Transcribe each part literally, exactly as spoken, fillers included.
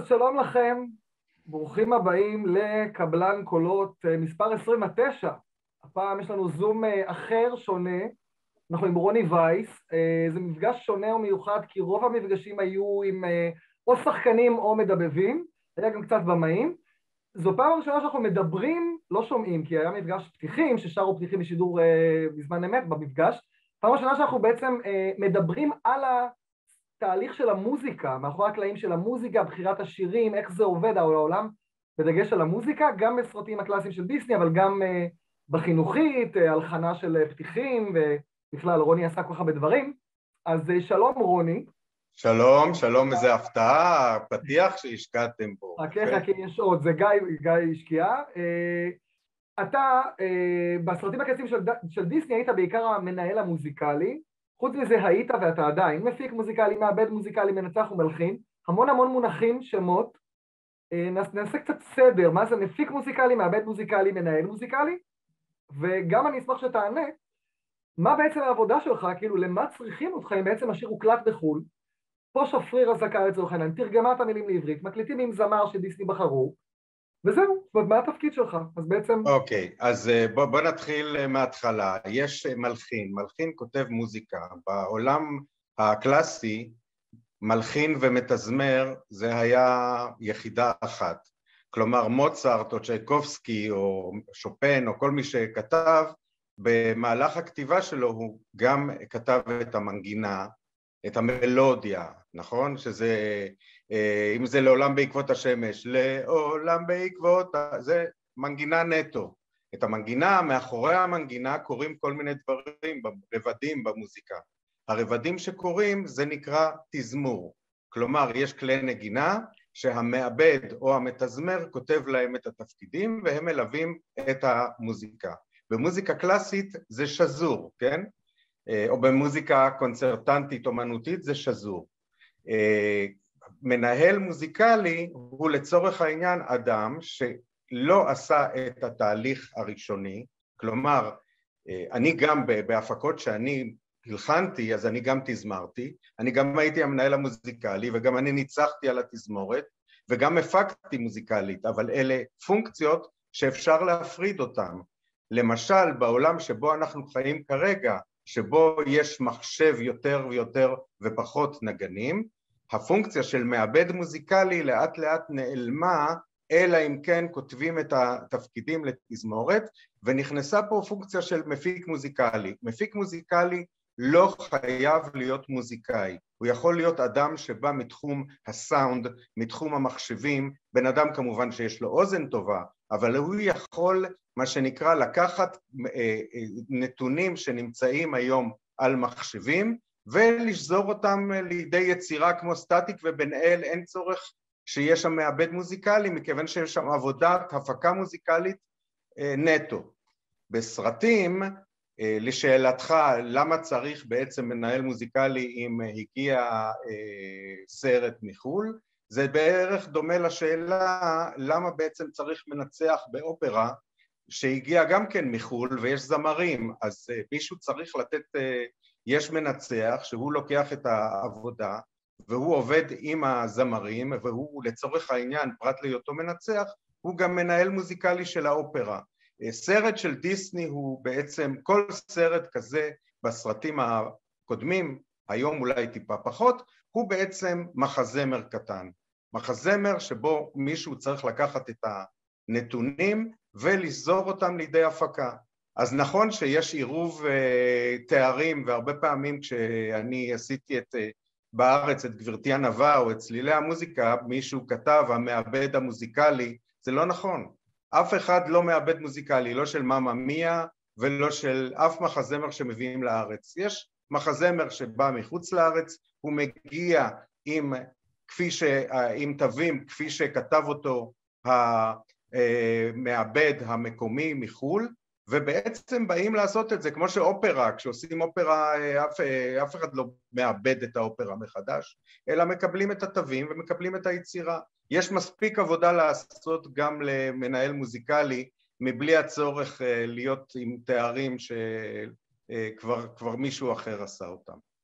שלום לכם, ברוכים הבאים לקבלן קולות מספר עשרים ותשע. הפעם יש לנו זום אחר, שונה, אנחנו עם רוני וייס. זה מפגש שונה ומיוחד כי רוב המפגשים היו עם או שחקנים או מדבבים, היה גם קצת במאים. זו פעם ראשונה שאנחנו מדברים, לא שומעים, כי היה מפגש פתיחים, ששרו פתיחים בשידור בזמן אמת במפגש. פעם ראשונה שאנחנו בעצם מדברים על ה... תהליך של המוזיקה, מאחורי הקלעים של המוזיקה, בחירת השירים, איך זה עובד העולם, בדגש על המוזיקה, גם בסרטים הקלאסיים של דיסני, אבל גם uh, בחינוכית, uh, הלחנה של uh, פתיחים, ובכלל רוני עשה כל כך הרבה דברים. אז uh, שלום רוני. שלום, שלום, איזה הפתעה, פתיח שהשקעתם בו. חכה, חכה, יש עוד, זה גיא, גיא השקיע. Uh, אתה, uh, בסרטים הקלאסיים של, של דיסני, היית בעיקר המנהל המוזיקלי, חוץ מזה היית ואתה עדיין מפיק מוזיקלי, מעבד מוזיקלי, מנצח ומלחין, המון המון מונחים, שמות, נעשה קצת סדר, מה זה מפיק מוזיקלי, מעבד מוזיקלי, מנהל מוזיקלי, וגם אני אשמח שתענה, מה בעצם העבודה שלך, כאילו למה צריכים אותך אם בעצם השיר הוקלט בחול, פה שפריר הזכר לצורך העניין, תרגמה את המילים לעברית, מקליטים עם זמר שדיסני בחרו, וזהו, מה התפקיד שלך? אז בעצם... אוקיי, okay, אז בוא, בוא נתחיל מההתחלה. יש מלחין, מלחין כותב מוזיקה. בעולם הקלאסי, מלחין ומתזמר זה היה יחידה אחת. כלומר, מוצרט או צ'ייקובסקי או שופן או כל מי שכתב, במהלך הכתיבה שלו הוא גם כתב את המנגינה, את המלודיה, נכון? שזה, אם זה לעולם בעקבות השמש, לעולם בעקבות, זה מנגינה נטו. את המנגינה, מאחורי המנגינה קוראים כל מיני דברים, רבדים במוזיקה. הרבדים שקוראים זה נקרא תזמור. כלומר, יש כלי נגינה שהמעבד או המתזמר כותב להם את התפקידים והם מלווים את המוזיקה. במוזיקה קלאסית זה שזור, כן? או במוזיקה קונצרטנטית אומנותית זה שזור. מנהל מוזיקלי הוא לצורך העניין אדם שלא עשה את התהליך הראשוני, כלומר, אני גם בהפקות שאני הלחנתי, אז אני גם תזמרתי, אני גם הייתי המנהל המוזיקלי וגם אני ניצחתי על התזמורת וגם הפקתי מוזיקלית, אבל אלה פונקציות שאפשר להפריד אותן. למשל, בעולם שבו אנחנו חיים כרגע, שבו יש מחשב יותר ויותר ופחות נגנים, הפונקציה של מעבד מוזיקלי לאט לאט נעלמה, אלא אם כן כותבים את התפקידים לתזמורת, ונכנסה פה פונקציה של מפיק מוזיקלי. מפיק מוזיקלי לא חייב להיות מוזיקאי, הוא יכול להיות אדם שבא מתחום הסאונד, מתחום המחשבים, בן אדם כמובן שיש לו אוזן טובה, אבל הוא יכול מה שנקרא לקחת נתונים שנמצאים היום על מחשבים ולשזור אותם לידי יצירה כמו סטטיק ובן אל, אין צורך שיש שם מעבד מוזיקלי מכיוון שיש שם עבודת הפקה מוזיקלית נטו. בסרטים, לשאלתך למה צריך בעצם מנהל מוזיקלי אם הגיע סרט מחול, זה בערך דומה לשאלה למה בעצם צריך מנצח באופרה שהגיע גם כן מחול ויש זמרים, אז מישהו צריך לתת, יש מנצח שהוא לוקח את העבודה והוא עובד עם הזמרים והוא לצורך העניין פרט להיותו מנצח, הוא גם מנהל מוזיקלי של האופרה. סרט של דיסני הוא בעצם, כל סרט כזה בסרטים הקודמים, היום אולי טיפה פחות, הוא בעצם מחזמר קטן. מחזמר שבו מישהו צריך לקחת את הנתונים ולשזור אותם לידי הפקה. אז נכון שיש עירוב uh, תארים, והרבה פעמים כשאני עשיתי את, uh, בארץ את גברתי הנווה או את צלילי המוזיקה, מישהו כתב המעבד המוזיקלי, זה לא נכון. אף אחד לא מעבד מוזיקלי, לא של מאמה מיה ולא של אף מחזמר שמביאים לארץ. יש מחזמר שבא מחוץ לארץ, הוא מגיע עם, כפי ש, עם תווים, כפי שכתב אותו המעבד המקומי מחול, ובעצם באים לעשות את זה, כמו שאופרה, כשעושים אופרה, אף, אף אחד לא מעבד את האופרה מחדש, אלא מקבלים את התווים ומקבלים את היצירה. יש מספיק עבודה לעשות גם למנהל מוזיקלי, מבלי הצורך להיות עם תארים שכבר כבר מישהו אחר עשה אותם.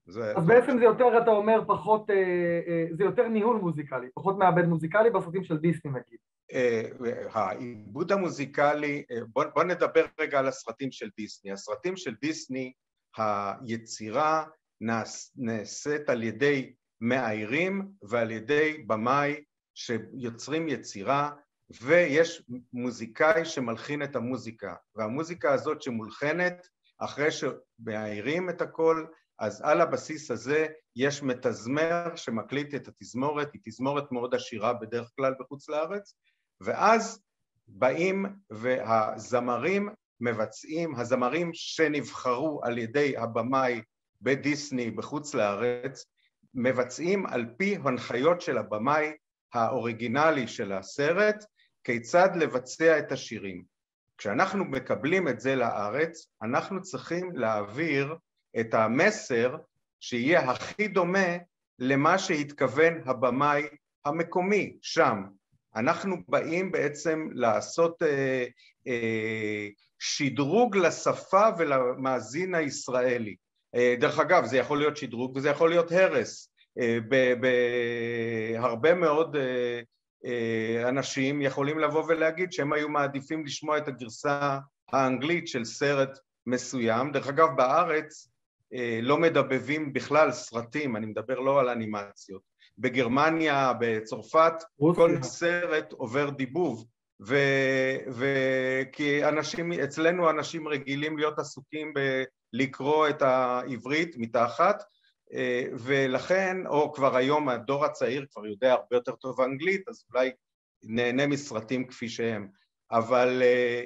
אז בעצם זה יותר, אתה אומר, פחות, זה יותר ניהול מוזיקלי, פחות מעבד מוזיקלי בסרטים של דיסני נגיד. העיבוד המוזיקלי, בוא, בוא נדבר רגע על הסרטים של דיסני. הסרטים של דיסני, היצירה נעשית על ידי מאיירים ועל ידי במאי שיוצרים יצירה, ויש מוזיקאי שמלחין את המוזיקה, והמוזיקה הזאת שמולחנת, אחרי שמאיירים את הכל, אז על הבסיס הזה יש מתזמר שמקליט את התזמורת, היא תזמורת מאוד עשירה בדרך כלל בחוץ לארץ, ואז באים והזמרים מבצעים, הזמרים שנבחרו על ידי הבמאי בדיסני בחוץ לארץ, מבצעים על פי הנחיות של הבמאי האוריגינלי של הסרט, כיצד לבצע את השירים. כשאנחנו מקבלים את זה לארץ, אנחנו צריכים להעביר את המסר שיהיה הכי דומה למה שהתכוון הבמאי המקומי שם. אנחנו באים בעצם לעשות אה, אה, שדרוג לשפה ולמאזין הישראלי. אה, דרך אגב, זה יכול להיות שדרוג וזה יכול להיות הרס. אה, בהרבה מאוד אה, אה, אנשים יכולים לבוא ולהגיד שהם היו מעדיפים לשמוע את הגרסה האנגלית של סרט מסוים. דרך אגב, בארץ לא מדבבים בכלל סרטים, אני מדבר לא על אנימציות. בגרמניה, בצרפת, כל סרט עובר דיבוב, וכי אנשים, אצלנו אנשים רגילים להיות עסוקים בלקרוא את העברית מתחת, ולכן, או כבר היום הדור הצעיר כבר יודע הרבה יותר טוב אנגלית, אז אולי נהנה מסרטים כפי שהם. אבל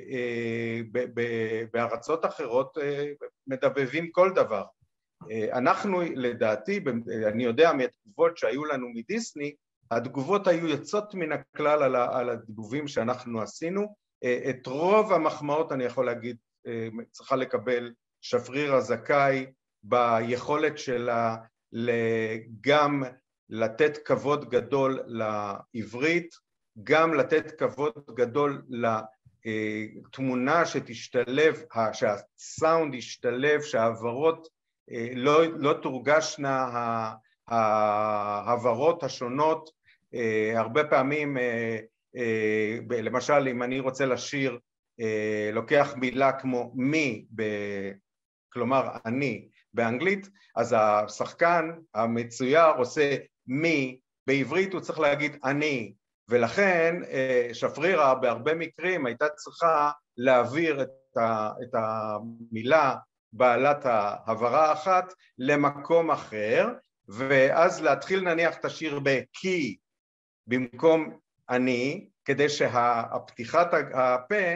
בארצות אחרות מדבבים כל דבר. אנחנו, לדעתי, אני יודע מהתגובות שהיו לנו מדיסני, התגובות היו יוצאות מן הכלל על הדיבובים שאנחנו עשינו. את רוב המחמאות, אני יכול להגיד, צריכה לקבל שפריר הזכאי ביכולת שלה גם לתת כבוד גדול לעברית, גם לתת כבוד גדול לתמונה שתשתלב, שהסאונד ישתלב, שהעברות לא, לא תורגשנה העברות השונות. הרבה פעמים, למשל, אם אני רוצה לשיר, לוקח מילה כמו מי, כלומר אני, באנגלית, אז השחקן המצויר עושה מי, בעברית הוא צריך להגיד אני, ולכן שפרירה בהרבה מקרים הייתה צריכה להעביר את, ה, את המילה בעלת העברה אחת למקום אחר, ואז להתחיל נניח את השיר בכי במקום אני, כדי שהפתיחת הפה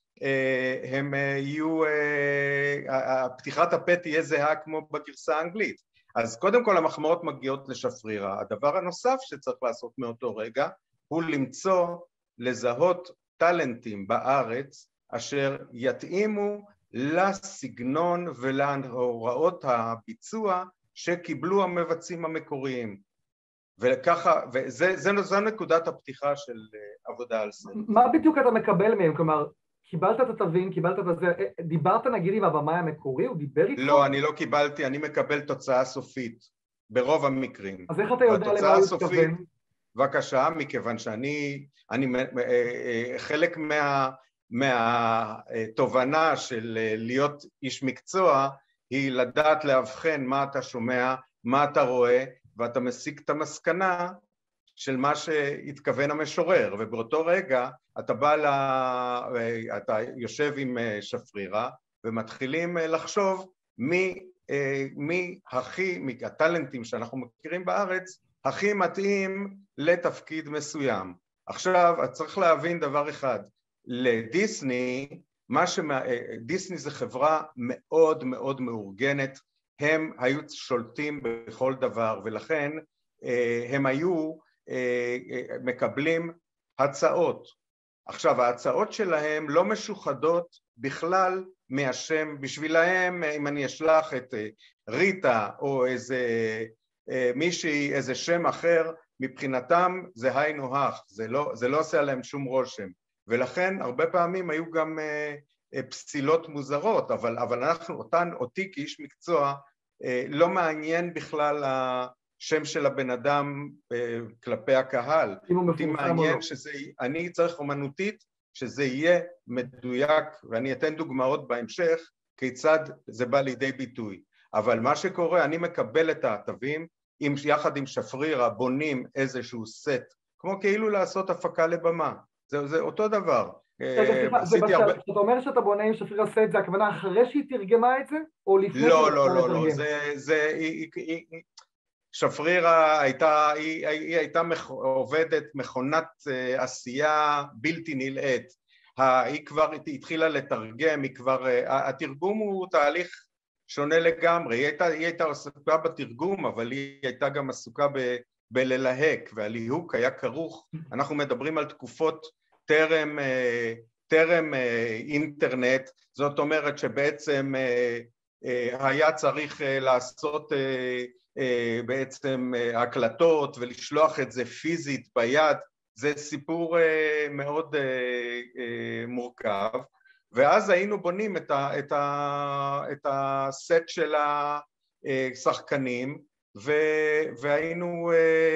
הם יהיו, הפתיחת הפה תהיה זהה כמו בגרסה האנגלית. אז קודם כל המחמאות מגיעות לשפרירה. הדבר הנוסף שצריך לעשות מאותו רגע הוא למצוא, לזהות טלנטים בארץ אשר יתאימו לסגנון ולהוראות הביצוע שקיבלו המבצעים המקוריים. וככה, וזה, זה, זו נקודת הפתיחה של עבודה על סרט. מה בדיוק אתה מקבל מהם? כלומר, קיבלת את התווים, קיבלת את זה, דיברת נגיד עם הבמאי המקורי, הוא דיבר איתך? לא, אני לא קיבלתי, אני מקבל תוצאה סופית, ברוב המקרים. אז איך אתה יודע למה הוא התכוון? בבקשה, מכיוון שאני, אני, חלק מה, מהתובנה של להיות איש מקצוע, היא לדעת להבחן מה אתה שומע, מה אתה רואה, ואתה מסיק את המסקנה של מה שהתכוון המשורר, ובאותו רגע אתה בא ל... אתה יושב עם שפרירה, ומתחילים לחשוב מי, מי הכי, מהטלנטים שאנחנו מכירים בארץ, הכי מתאים לתפקיד מסוים. עכשיו, צריך להבין דבר אחד, לדיסני, מה שמה... דיסני זה חברה מאוד מאוד מאורגנת, הם היו שולטים בכל דבר, ולכן הם היו מקבלים הצעות. עכשיו, ההצעות שלהם לא משוחדות בכלל מהשם, בשבילהם, אם אני אשלח את ריטה או איזה מישהי, איזה שם אחר, מבחינתם זה היינו הך, זה לא, זה לא עושה עליהם שום רושם. ולכן הרבה פעמים היו גם פסילות מוזרות, אבל, אבל אנחנו, אותן, אותי כאיש מקצוע, לא מעניין בכלל השם של הבן אדם כלפי הקהל. אותי מעניין שזה, אני צריך אומנותית שזה יהיה מדויק, ואני אתן דוגמאות בהמשך כיצד זה בא לידי ביטוי. אבל מה שקורה, אני מקבל את התווים, יחד עם שפרירה בונים איזשהו סט, כמו כאילו לעשות הפקה לבמה. זה, זה אותו דבר. כשאתה אומר שאתה בונה עם שפרירה סט, זה הכוונה אחרי שהיא תרגמה את זה? או לפני? לא, לא, לא, לא. שפרירה הייתה, היא הייתה עובדת מכונת עשייה בלתי נלאית. היא כבר התחילה לתרגם, היא כבר, התרגום הוא תהליך שונה לגמרי. היא הייתה, היא הייתה עסוקה בתרגום, אבל היא הייתה גם עסוקה ב, בללהק, והליהוק היה כרוך. אנחנו מדברים על תקופות טרם, טרם אינטרנט, זאת אומרת שבעצם היה צריך לעשות בעצם הקלטות ולשלוח את זה פיזית ביד, זה סיפור מאוד מורכב, ואז היינו בונים את, ה, את, ה, את הסט של השחקנים, ו, והיינו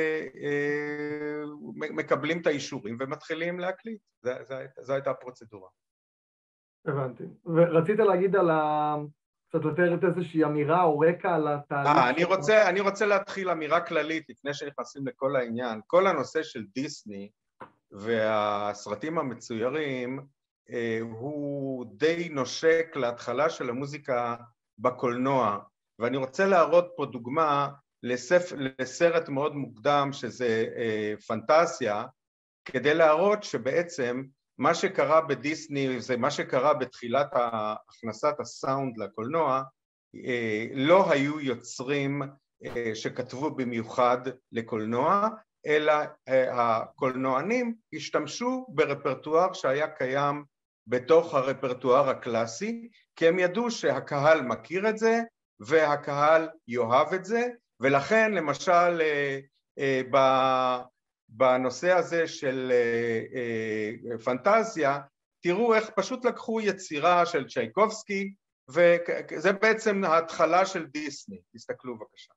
מקבלים את האישורים ומתחילים להקליט, זו הייתה הפרוצדורה. הבנתי, ורצית להגיד על ה... קצת לתאר איזושהי אמירה או רקע על התהליך. אה, אני רוצה, אני רוצה להתחיל אמירה כללית לפני שנכנסים לכל העניין. כל הנושא של דיסני והסרטים המצוירים הוא די נושק להתחלה של המוזיקה בקולנוע, ואני רוצה להראות פה דוגמה לספ... לסרט מאוד מוקדם שזה פנטזיה, כדי להראות שבעצם מה שקרה בדיסני, זה מה שקרה בתחילת הכנסת הסאונד לקולנוע, לא היו יוצרים שכתבו במיוחד לקולנוע, אלא הקולנוענים השתמשו ברפרטואר שהיה קיים בתוך הרפרטואר הקלאסי, כי הם ידעו שהקהל מכיר את זה, והקהל יאהב את זה, ולכן למשל ב... בנושא הזה של פנטזיה, תראו איך פשוט לקחו יצירה של צ'ייקובסקי, וזה בעצם ההתחלה של דיסני. תסתכלו בבקשה.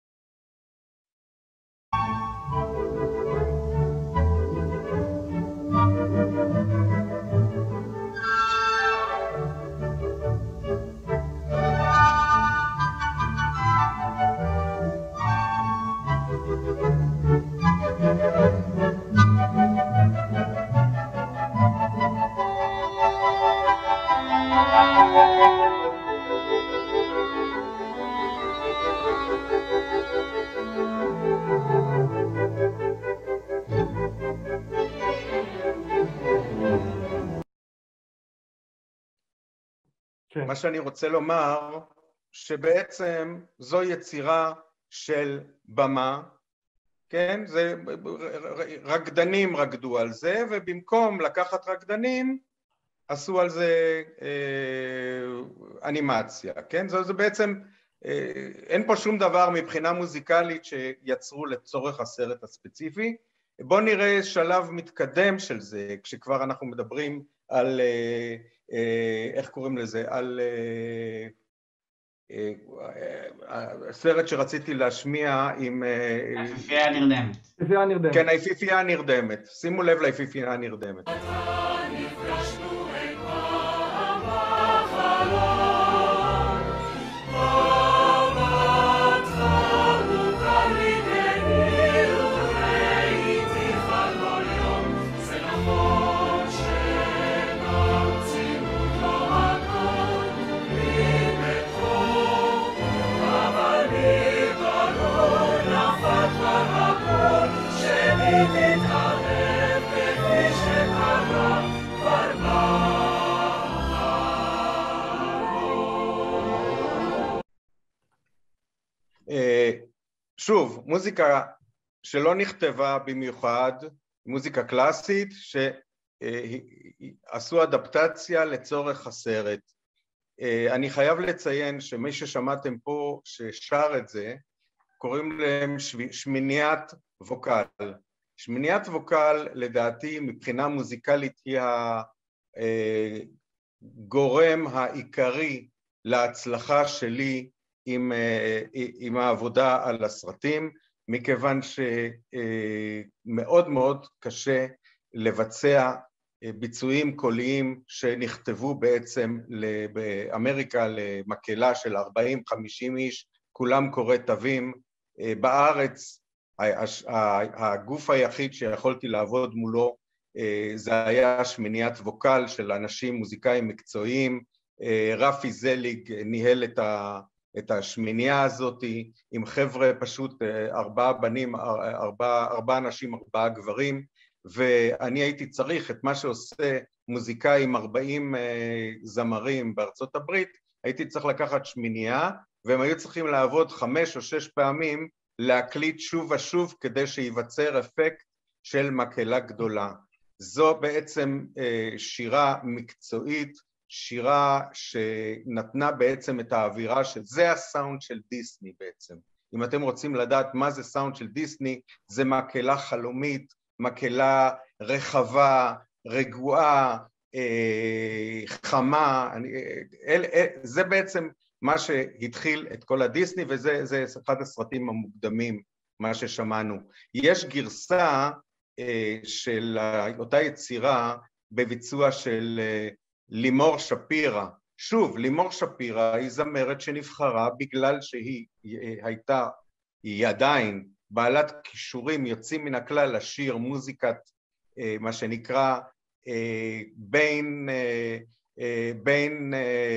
מה שאני רוצה לומר, שבעצם זו יצירה של במה, כן? זה, רקדנים רקדו על זה, ובמקום לקחת רקדנים, עשו על זה אה, אנימציה, כן? זה, זה בעצם, אה, אין פה שום דבר מבחינה מוזיקלית שיצרו לצורך הסרט הספציפי. בואו נראה שלב מתקדם של זה, כשכבר אנחנו מדברים על... אה, איך קוראים לזה, על הסרט שרציתי להשמיע עם... היפיפייה הנרדמת. היפיפייה הנרדמת. כן, היפיפייה הנרדמת. שימו לב להיפיפייה הנרדמת. שוב, מוזיקה שלא נכתבה במיוחד, מוזיקה קלאסית שעשו אדפטציה לצורך הסרט. אני חייב לציין שמי ששמעתם פה ששר את זה, קוראים להם שמיניית ווקל. שמיניית ווקל לדעתי מבחינה מוזיקלית היא הגורם העיקרי להצלחה שלי עם, עם העבודה על הסרטים, מכיוון שמאוד מאוד קשה לבצע ביצועים קוליים שנכתבו בעצם באמריקה למקהלה של ארבעים חמישים איש, כולם קורא תווים. בארץ הגוף היחיד שיכולתי לעבוד מולו זה היה שמניית ווקל של אנשים מוזיקאים מקצועיים. רפי זליג ניהל את ה... את השמינייה הזאת עם חבר'ה פשוט ארבעה בנים, ארבעה, ארבעה אנשים, ארבעה גברים, ואני הייתי צריך את מה שעושה מוזיקאי עם ארבעים זמרים בארצות הברית, הייתי צריך לקחת שמינייה, והם היו צריכים לעבוד חמש או שש פעמים, להקליט שוב ושוב כדי שיווצר אפקט של מקהלה גדולה. זו בעצם שירה מקצועית, שירה שנתנה בעצם את האווירה שזה הסאונד של דיסני בעצם. אם אתם רוצים לדעת מה זה סאונד של דיסני, זה מקהלה חלומית, מקהלה רחבה, רגועה, אה, חמה, אני, אל, אל, זה בעצם מה שהתחיל את כל הדיסני, וזה זה אחד הסרטים המוקדמים, מה ששמענו. יש גרסה אה, של אותה יצירה בביצוע של אה, לימור שפירא. שוב, לימור שפירא היא זמרת שנבחרה בגלל שהיא הייתה, היא עדיין בעלת כישורים יוצאים מן הכלל לשיר מוזיקת, מה שנקרא, בין, בין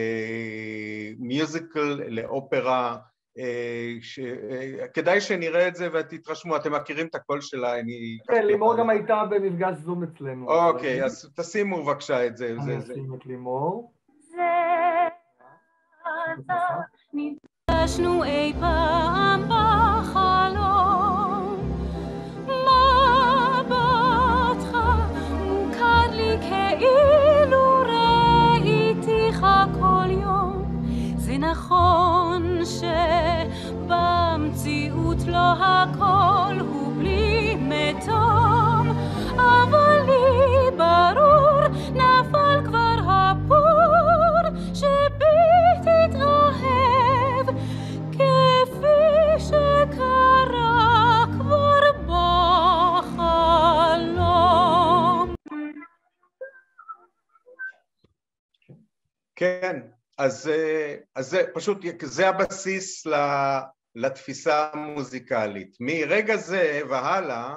מיוזיקל לאופרה, ש... כדאי שנראה את זה ותתרשמו, אתם מכירים את הקול שלה, אני... כן, לימור גם הייתה במפגש זום אצלנו. אוקיי, אז תשימו בבקשה את זה. אני אשים את לימור. זה אתה נפגשנו אי פעם בחלום, מבטך מוכר לי כאילו ראיתיך כל יום. זה נכון שבמציאות לא הכל הוא בלי מתום, אבל לי ברור נפל כבר הפור שבי תתרחב כפי שקרה כבר בחלום. כן, אז, אז זה פשוט, זה הבסיס לתפיסה המוזיקלית. מרגע זה והלאה,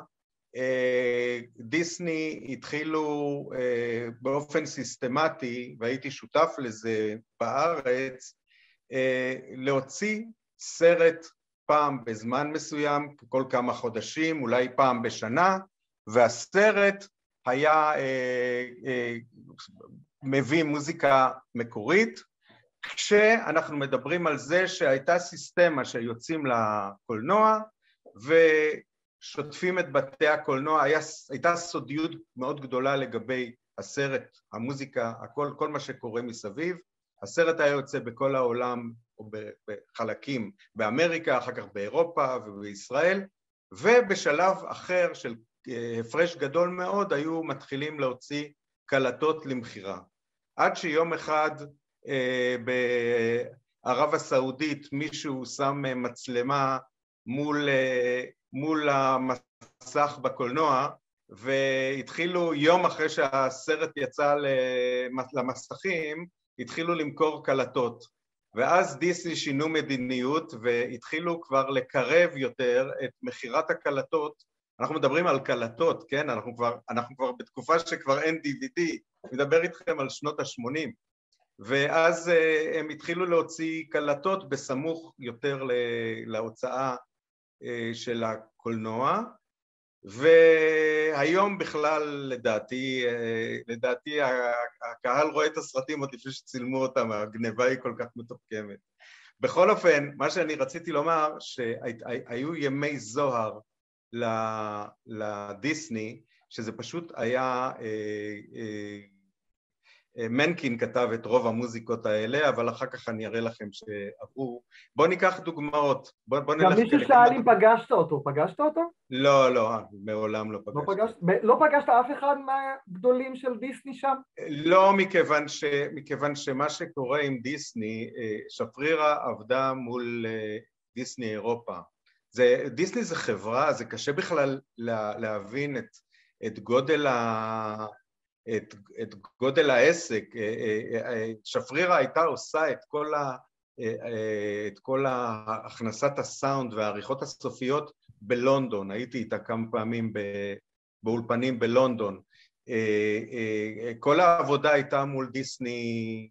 דיסני התחילו באופן סיסטמטי, והייתי שותף לזה בארץ, להוציא סרט פעם בזמן מסוים, כל כמה חודשים, אולי פעם בשנה, והסרט היה מביא מוזיקה מקורית, כשאנחנו מדברים על זה שהייתה סיסטמה שיוצאים לקולנוע, ושוטפים את בתי הקולנוע, היה, הייתה סודיות מאוד גדולה לגבי הסרט, המוזיקה, הכל, כל מה שקורה מסביב. הסרט היה יוצא בכל העולם, או בחלקים באמריקה, אחר כך באירופה ובישראל, ובשלב אחר של הפרש גדול מאוד, היו מתחילים להוציא קלטות למחירה. עד שיום אחד בערב הסעודית מישהו שם מצלמה מול, מול המסך בקולנוע, והתחילו יום אחרי שהסרט יצא למסכים, התחילו למכור קלטות. ואז דיסני שינו מדיניות והתחילו כבר לקרב יותר את מחירת הקלטות. אנחנו מדברים על קלטות, כן? אנחנו כבר, אנחנו כבר בתקופה שכבר אין די וי די, מדבר איתכם על שנות ה-שמונים. ואז uh, הם התחילו להוציא קלטות בסמוך יותר להוצאה uh, של הקולנוע, והיום בכלל לדעתי, uh, לדעתי הקהל רואה את הסרטים עוד לפני שצילמו אותם, הגניבה היא כל כך מתוחכמת. בכל אופן, מה שאני רציתי לומר, שהיו ימי זוהר לדיסני, שזה פשוט היה אה, אה, מנקין כתב את רוב המוזיקות האלה, אבל אחר כך אני אראה לכם שעברו. בואו ניקח דוגמאות. בוא, בוא גם מישהו שאל אם פגשת אותו, פגשת אותו? לא, לא, מעולם לא פגשת. לא פגשת, לא פגשת אף אחד מהגדולים של דיסני שם? לא, מכיוון, ש, מכיוון שמה שקורה עם דיסני, שפרירה עבדה מול דיסני אירופה. זה, דיסני זה חברה, זה קשה בכלל לה, להבין את, את גודל ה... את, את גודל העסק. שפרירה הייתה עושה את כל, ה, את כל הכנסת הסאונד והעריכות הסופיות בלונדון, הייתי איתה כמה פעמים באולפנים בלונדון. כל העבודה הייתה מול דיסני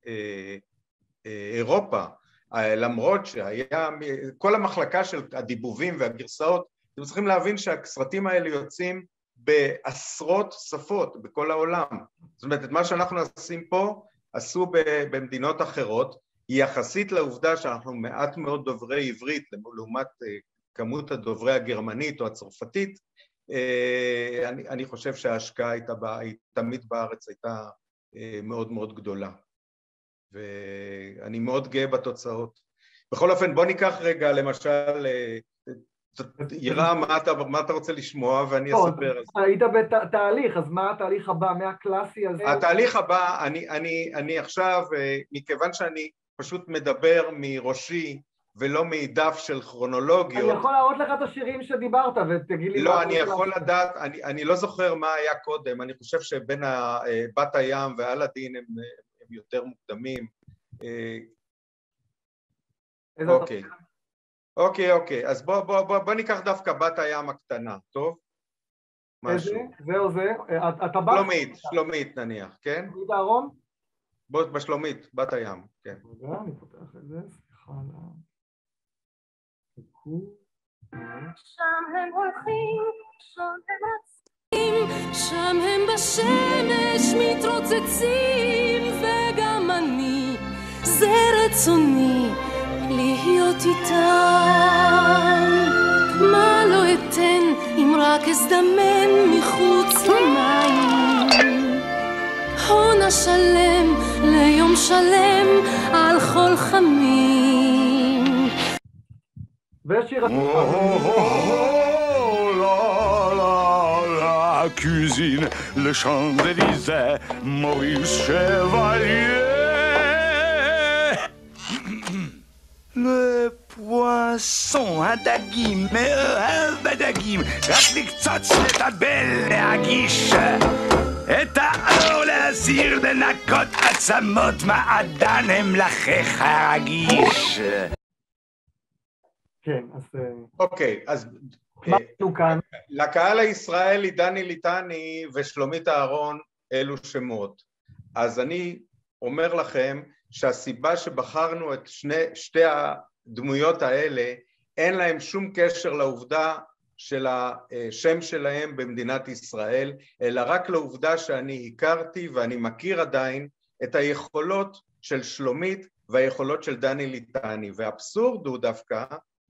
אירופה, למרות שהיה כל המחלקה של הדיבובים והגרסאות, אתם צריכים להבין שהסרטים האלה יוצאים בעשרות שפות בכל העולם. זאת אומרת, את מה שאנחנו עושים פה, עשו במדינות אחרות, יחסית לעובדה שאנחנו מעט מאוד דוברי עברית, לעומת כמות הדוברי הגרמנית או הצרפתית, אני, אני חושב שההשקעה הייתה, תמיד בארץ הייתה מאוד מאוד גדולה. ואני מאוד גאה בתוצאות. בכל אופן, בוא ניקח רגע, למשל, יראה מה אתה, מה אתה רוצה לשמוע, ואני אספר. היית בתהליך, אז מה התהליך הבא, מהקלאסי הזה? התהליך הבא, אני, אני, אני עכשיו, מכיוון שאני פשוט מדבר מראשי, ולא מדף של כרונולוגיות. אני יכול להראות לך את השירים שדיברת, ותגיד לי... לא, אני יכול לדעת, אני, אני לא זוכר מה היה קודם, אני חושב שבין בת הים ואלאדין הם, הם יותר מוקדמים. אוקיי. אוקיי, אוקיי, אז בוא, בוא, בוא, בוא ניקח דווקא בת הים הקטנה, טוב? איזה? זה או זה? אתה בא... שלומית, שלומית נניח, כן? שלומית אהרון? בוא, בשלומית, בת הים, כן. רגע, אני פותח את זה, סליחה על ה... שם הם הולכים, שם הם רצים, שם הם בשמש מתרוצצים, וגם אני, זה רצוני להיות איתם. מה לא אתן אם רק אזדמן מחוץ למים, הון השלם ליום שלם על חול חמים. ושיר la cuisine, le Champs-Élysées, Maurice Chevalier. Le poisson, un dagim, un badagim, רק לקצוץ לטבל להגיש, את האור להסיר לנקות עצמות, מעדן המלחך הרגיש. כן, אז... אוקיי, אז... מה עשו כאן? לקהל הישראלי, דני ליטני ושלומית אהרון אלו שמות. אז אני אומר לכם שהסיבה שבחרנו את שני, שתי הדמויות האלה, אין להם שום קשר לעובדה של השם שלהם במדינת ישראל, אלא רק לעובדה שאני הכרתי ואני מכיר עדיין את היכולות של שלומית והיכולות של דני ליטני. והאבסורד הוא דווקא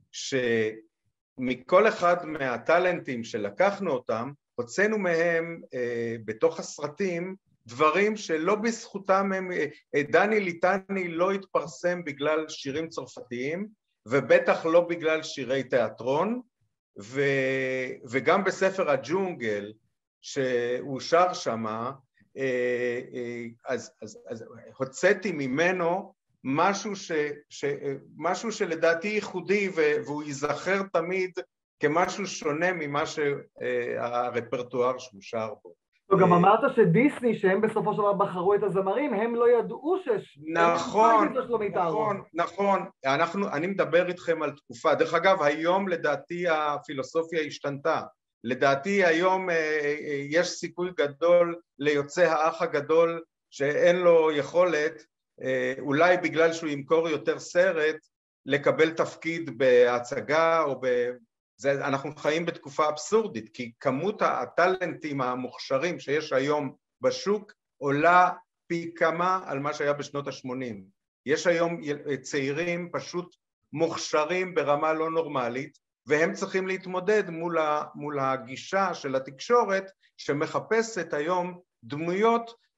שמכל אחד מהטלנטים שלקחנו אותם, הוצאנו מהם אה, בתוך הסרטים דברים שלא בזכותם הם, אה, דני ליטני לא התפרסם בגלל שירים צרפתיים, ובטח לא בגלל שירי תיאטרון, ו, וגם בספר הג'ונגל שהוא שר שמה, אה, אה, אז, אז, אז הוצאתי ממנו משהו, ש, ש, משהו שלדעתי ייחודי, והוא ייזכר תמיד כמשהו שונה ממה שהרפרטואר שהוא שר בו. גם אמרת שדיסני, שהם בסופו של דבר בחרו את הזמרים, הם לא ידעו שיש... נכון, נכון, נכון. אנחנו, אני מדבר איתכם על תקופה. דרך אגב, היום לדעתי הפילוסופיה השתנתה. לדעתי היום יש סיכוי גדול ליוצא האח הגדול שאין לו יכולת, אולי בגלל שהוא ימכור יותר סרט, לקבל תפקיד בהצגה או ב... זה, אנחנו חיים בתקופה אבסורדית, כי כמות הטלנטים המוכשרים שיש היום בשוק עולה פי כמה על מה שהיה בשנות ה-שמונים. יש היום צעירים פשוט מוכשרים ברמה לא נורמלית, והם צריכים להתמודד מול, ה, מול הגישה של התקשורת שמחפשת היום דמויות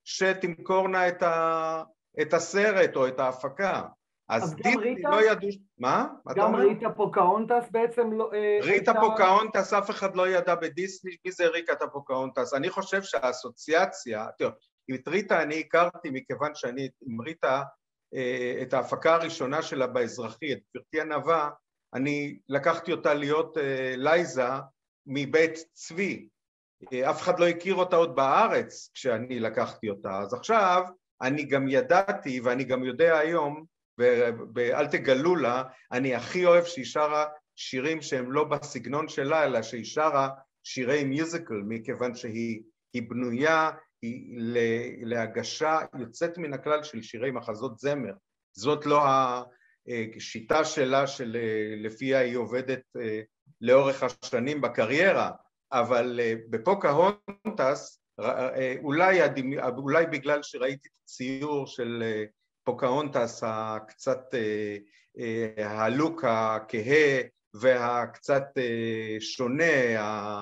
שתמכורנה את, ה, את הסרט או את ההפקה. אז, אז דיסני לא ידעו... מה? גם ריטה פוקהונטס בעצם לא... ריטה הייתה... פוקהונטס, אף אחד לא ידע בדיסני, מי זה ריטה פוקהונטס? אני חושב שהאסוציאציה... תראו, את ריטה אני הכרתי מכיוון שאני עם ריטה, את ההפקה הראשונה שלה באזרחי, את גברתי הנאווה, אני לקחתי אותה להיות לייזה מבית צבי. אף אחד לא הכיר אותה עוד בארץ כשאני לקחתי אותה. אז עכשיו אני גם ידעתי, ואני גם יודע היום, ואל תגלו לה, אני הכי אוהב שהיא שרה שירים שהם לא בסגנון שלה, אלא שהיא שרה שירי מיוזיקל, מכיוון שהיא בנויה, היא להגשה יוצאת מן הכלל של שירי מחזות זמר. זאת לא השיטה שלה שלפיה היא עובדת לאורך השנים בקריירה, אבל בפוקהונטס, אולי, אולי בגלל שראיתי את הציור של פוקהונטס הקצת הלוק הכהה והקצת שונה,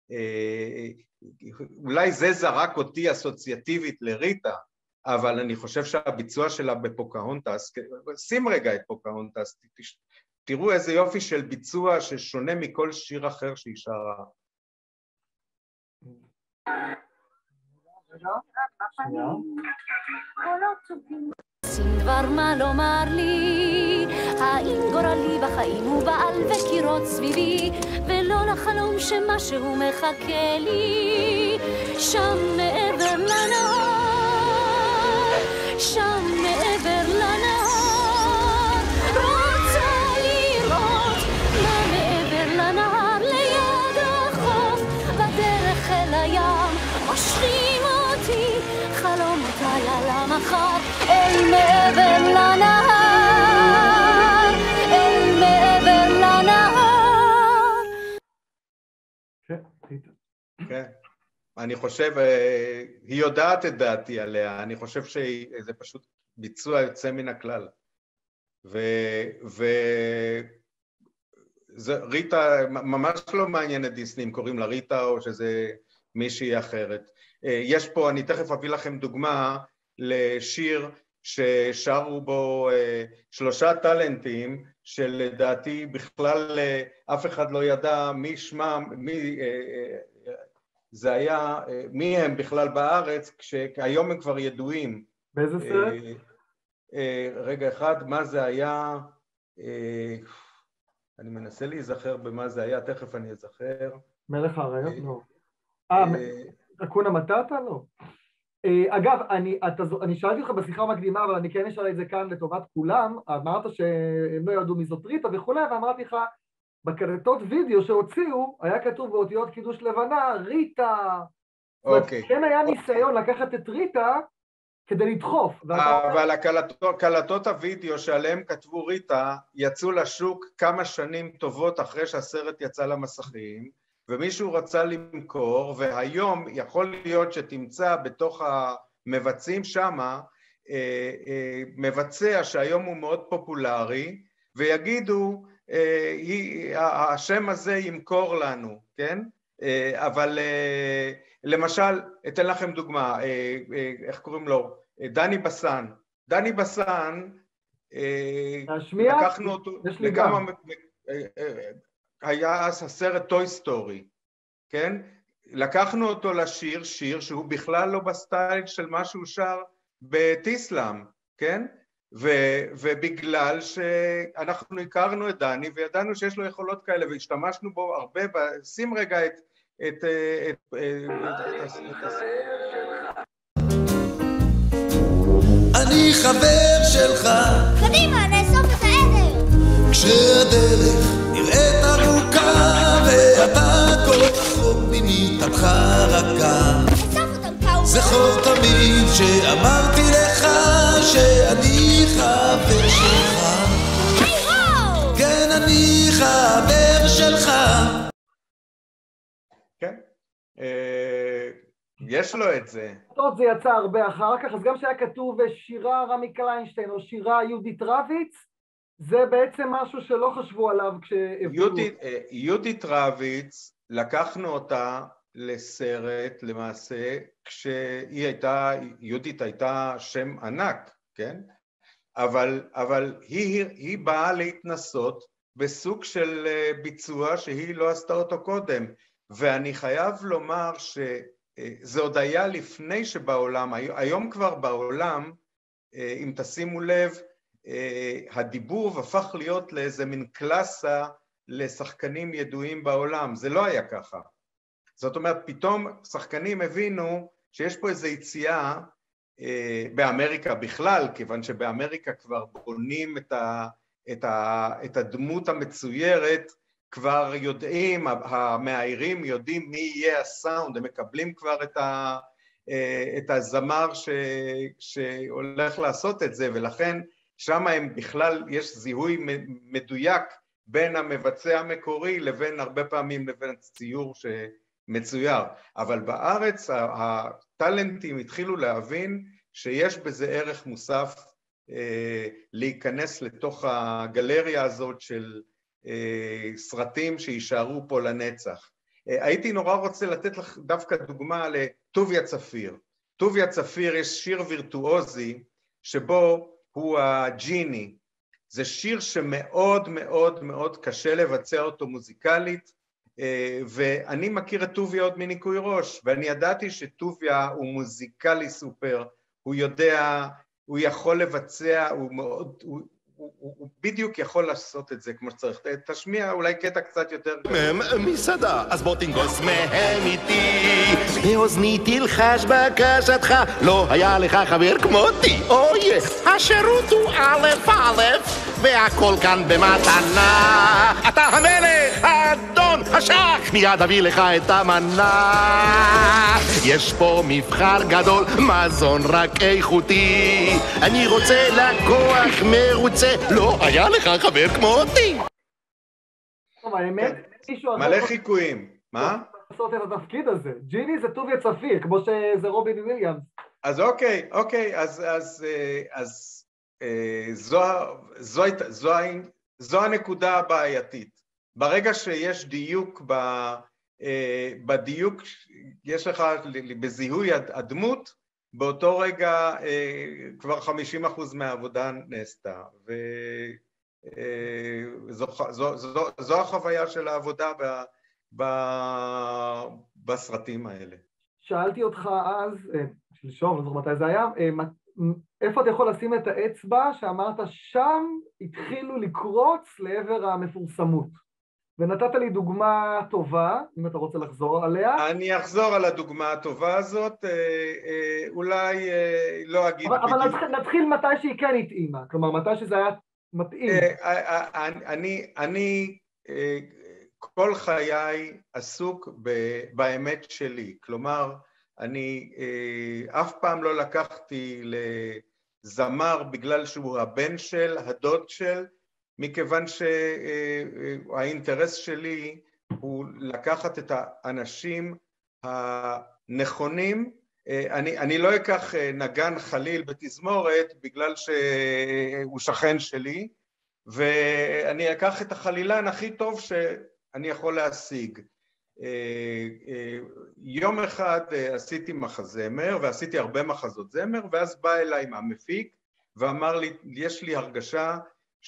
אולי זה זרק אותי אסוציאטיבית לריטה, אבל אני חושב שהביצוע שלה בפוקהונטס, שים רגע את פוקהונטס, תראו איזה יופי של ביצוע ששונה מכל שיר אחר שהיא שרה. שים דבר מה לומר לי, האם גורלי בחיים הוא בעל וקירות סביבי, ולא לחלום שמשהו מחכה לי, שם מעבר לנהר, שם מעבר לנהר, רוצה לראות מה מעבר לנהר, ליד החוף, בדרך אל הים, מושכים אותי חלומותיי על המחר, אל מעבר לנהר, אל מעבר לנהר. כן, אני חושב, היא יודעת את דעתי עליה, אני חושב שזה פשוט ביצוע יוצא מן הכלל. וריטה, ממש לא מעניין את דיסני אם קוראים לה ריטה או שזה מישהי אחרת. יש פה, אני תכף אביא לכם דוגמה לשיר ששרו בו שלושה טלנטים שלדעתי בכלל אף אחד לא ידע מי שמם, מי זה היה, מי הם בכלל בארץ, כשהיום הם כבר ידועים. באיזה סרט? רגע אחד, מה זה היה? אני מנסה להיזכר במה זה היה, תכף אני אזכר. מלך האריות? לא. אה, אקונה מטאטה? לא. אגב, אני, אתה, אני שאלתי אותך בשיחה המקדימה, אבל אני כן אשאל את זה כאן לטובת כולם, אמרת שהם לא ידעו מי זאת ריטה וכולי, ואמרתי לך, בקלטות וידאו שהוציאו, היה כתוב באותיות קידוש לבנה, ריטה. אוקיי. כן היה ניסיון לקחת את ריטה כדי לדחוף. אבל הקלטות הוידאו שעליהם כתבו ריטה, יצאו לשוק כמה שנים טובות אחרי שהסרט יצא למסכים, ומישהו רצה למכור, והיום יכול להיות שתמצא בתוך המבצעים שמה, מבצע שהיום הוא מאוד פופולרי, ויגידו, השם הזה ימכור לנו, כן? אבל למשל, אתן לכם דוגמה, איך קוראים לו? דני בסן. דני בסן, לקחנו אותו לכמה... היה אז הסרט טוי סטורי, כן? לקחנו אותו לשיר, שיר שהוא בכלל לא בסטייל של מה שהוא שר בטיסלאם, כן? ו- ובגלל שאנחנו הכרנו את דני וידענו שיש לו יכולות כאלה והשתמשנו בו הרבה, שים רגע את... את... את... את... אני חבר שלך, קדימה, נאסוף את העדר, כשהדרך נראית ארוכה ואתה כל רחוק ממיטתך רכה, נאסוף אותם קאו, זכור תמיד שאמרתי לך שאני חבר שלך. היי הו! כן, אני חבר שלך. כן, יש לו את זה. טוב, זה יצא הרבה אחר כך, אז גם שהיה כתוב שירה רמי קליינשטיין או שירה יהודית רביץ, זה בעצם משהו שלא חשבו עליו כשהביאו. יהודית רביץ, לקחנו אותה לסרט למעשה, כשהיא הייתה, יהודית הייתה שם ענק, כן? אבל, אבל היא, היא באה להתנסות בסוג של ביצוע שהיא לא עשתה אותו קודם, ואני חייב לומר שזה עוד היה לפני שבעולם, היום כבר בעולם, אם תשימו לב, הדיבוב הפך להיות לאיזה מין קלאסה לשחקנים ידועים בעולם, זה לא היה ככה. זאת אומרת, פתאום שחקנים הבינו שיש פה איזו יציאה באמריקה בכלל, כיוון שבאמריקה כבר בונים את, ה, את, ה, את הדמות המצוירת, כבר יודעים, המאיירים יודעים מי יהיה הסאונד, הם מקבלים כבר את, ה, את הזמר ש, שהולך לעשות את זה, ולכן שם הם בכלל, יש זיהוי מדויק בין המבצע המקורי לבין הרבה פעמים לבין ציור שמצויר. אבל בארץ הטלנטים התחילו להבין שיש בזה ערך מוסף אה, להיכנס לתוך הגלריה הזאת של אה, סרטים שישארו פה לנצח. אה, הייתי נורא רוצה לתת לך דווקא דוגמה לטוביה צפיר. טוביה צפיר יש שיר וירטואוזי שבו הוא הג'יני. זה שיר שמאוד מאוד מאוד קשה לבצע אותו מוזיקלית, ואני מכיר את טוביה עוד מניקוי ראש, ואני ידעתי שטוביה הוא מוזיקלי סופר, הוא יודע, הוא יכול לבצע, הוא מאוד, הוא, הוא, הוא, הוא בדיוק יכול לעשות את זה כמו שצריך. תשמיע אולי קטע קצת יותר... מסעדה, אז בוא תנגוס מהם איתי, באוזני תלחש בקשתך, לא היה לך חבר כמותי, אוי, השירות הוא א' א', והכל כאן במתנה, אתה המלך, האדון, השח, מיד אביא לך את המנה, יש פה מבחר גדול, מזון רק איכותי, אני רוצה לקוח מרוצה, לא היה לך חבר כמותי. טוב, האמת, מלא חיקויים, מה? לעשות את התפקיד הזה, ג'יני זה טוביה צפיר, כמו שזה רובין וויליאמס. אז אוקיי, אוקיי, אז, אז, אז זו, זו, זו, זו הנקודה הבעייתית. ברגע שיש דיוק, ב, בדיוק יש לך בזיהוי הדמות, באותו רגע כבר חמישים אחוז מהעבודה נעשתה, וזו זו, זו, זו החוויה של העבודה ב, ב, בסרטים האלה. שאלתי אותך אז, שלשום, לא זוכר מתי זה היה, איפה אתה יכול לשים את האצבע שאמרת שם התחילו לקרוץ לעבר המפורסמות? ונתת לי דוגמה טובה, אם אתה רוצה לחזור עליה. אני אחזור על הדוגמה הטובה הזאת, אולי לא אגיד בדיוק. אבל נתחיל, נתחיל מתי שהיא כן התאימה, כלומר מתי שזה היה מתאים. אני, אני כל חיי עסוק באמת שלי, כלומר, אני אף פעם לא לקחתי לזמר בגלל שהוא הבן של, הדוד של, מכיוון שהאינטרס שלי הוא לקחת את האנשים הנכונים, אני, אני לא אקח נגן חליל בתזמורת בגלל שהוא שכן שלי, ואני אקח את החלילן הכי טוב שאני יכול להשיג. יום אחד עשיתי מחזמר, ועשיתי הרבה מחזות זמר, ואז בא אליי המפיק ואמר לי, יש לי הרגשה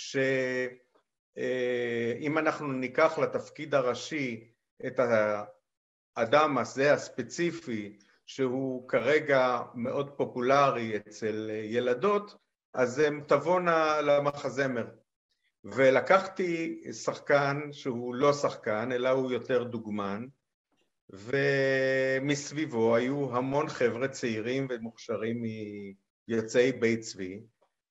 שאם אנחנו ניקח לתפקיד הראשי את האדם הזה הספציפי, שהוא כרגע מאוד פופולרי אצל ילדות, אז הם תבואנה למחזמר. ולקחתי שחקן שהוא לא שחקן, אלא הוא יותר דוגמן, ומסביבו היו המון חבר'ה צעירים ומוכשרים מיוצאי בית צבי,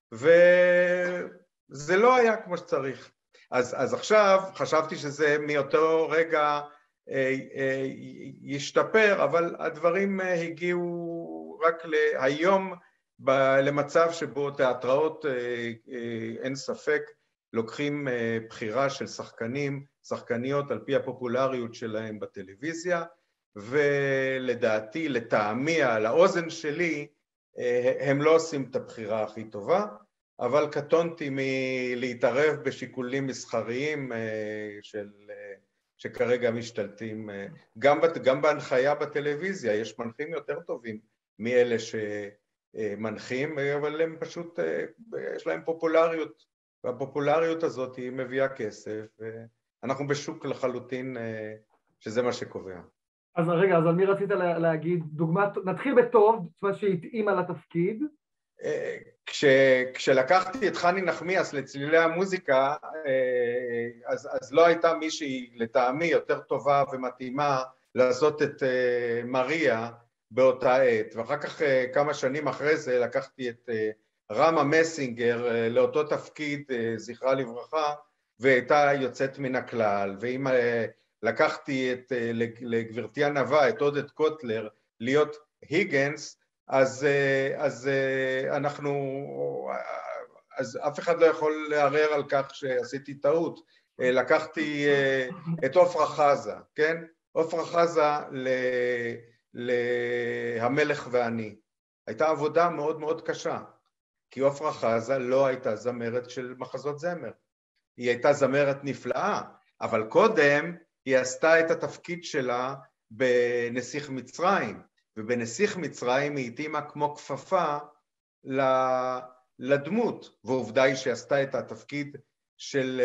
וזה לא היה כמו שצריך. אז, אז עכשיו חשבתי שזה מאותו רגע אה, אה, ישתפר, אבל הדברים הגיעו רק להיום ב, למצב שבו תיאטראות, אה, אה, אין ספק, לוקחים בחירה של שחקנים, שחקניות על פי הפופולריות שלהם בטלוויזיה, ולדעתי, לטעמי, על האוזן שלי, הם לא עושים את הבחירה הכי טובה, אבל קטונתי מלהתערב בשיקולים מסחריים של שכרגע משתלטים, גם, גם בהנחיה בטלוויזיה, יש מנחים יותר טובים מאלה שמנחים, אבל הם פשוט, יש להם פופולריות, והפופולריות הזאת היא מביאה כסף, ואנחנו בשוק לחלוטין שזה מה שקובע. אז רגע, אז על מי רצית להגיד? דוגמה, נתחיל בטוב, זאת אומרת שהתאימה לתפקיד. כש, כשלקחתי את חני נחמיאס לצלילי המוזיקה, אז, אז לא הייתה מישהי לטעמי יותר טובה ומתאימה לעשות את מריה באותה עת, ואחר כך כמה שנים אחרי זה לקחתי את רמה מסינגר לאותו תפקיד, זכרה לברכה, והייתה יוצאת מן הכלל, ואם לקחתי את, לגברתי הנווה, את עודד קוטלר, להיות היגנס, אז, אז אנחנו, אז אף אחד לא יכול לערער על כך שעשיתי טעות. לקחתי את עופרה חזה, כן? עופרה חזה להמלך ואני. הייתה עבודה מאוד מאוד קשה, כי עופרה חזה לא הייתה זמרת של מחזות זמר. היא הייתה זמרת נפלאה, אבל קודם היא עשתה את התפקיד שלה בנסיך מצרים, ובנסיך מצרים היא התאימה כמו כפפה לדמות, ועובדה היא שעשתה את התפקיד של...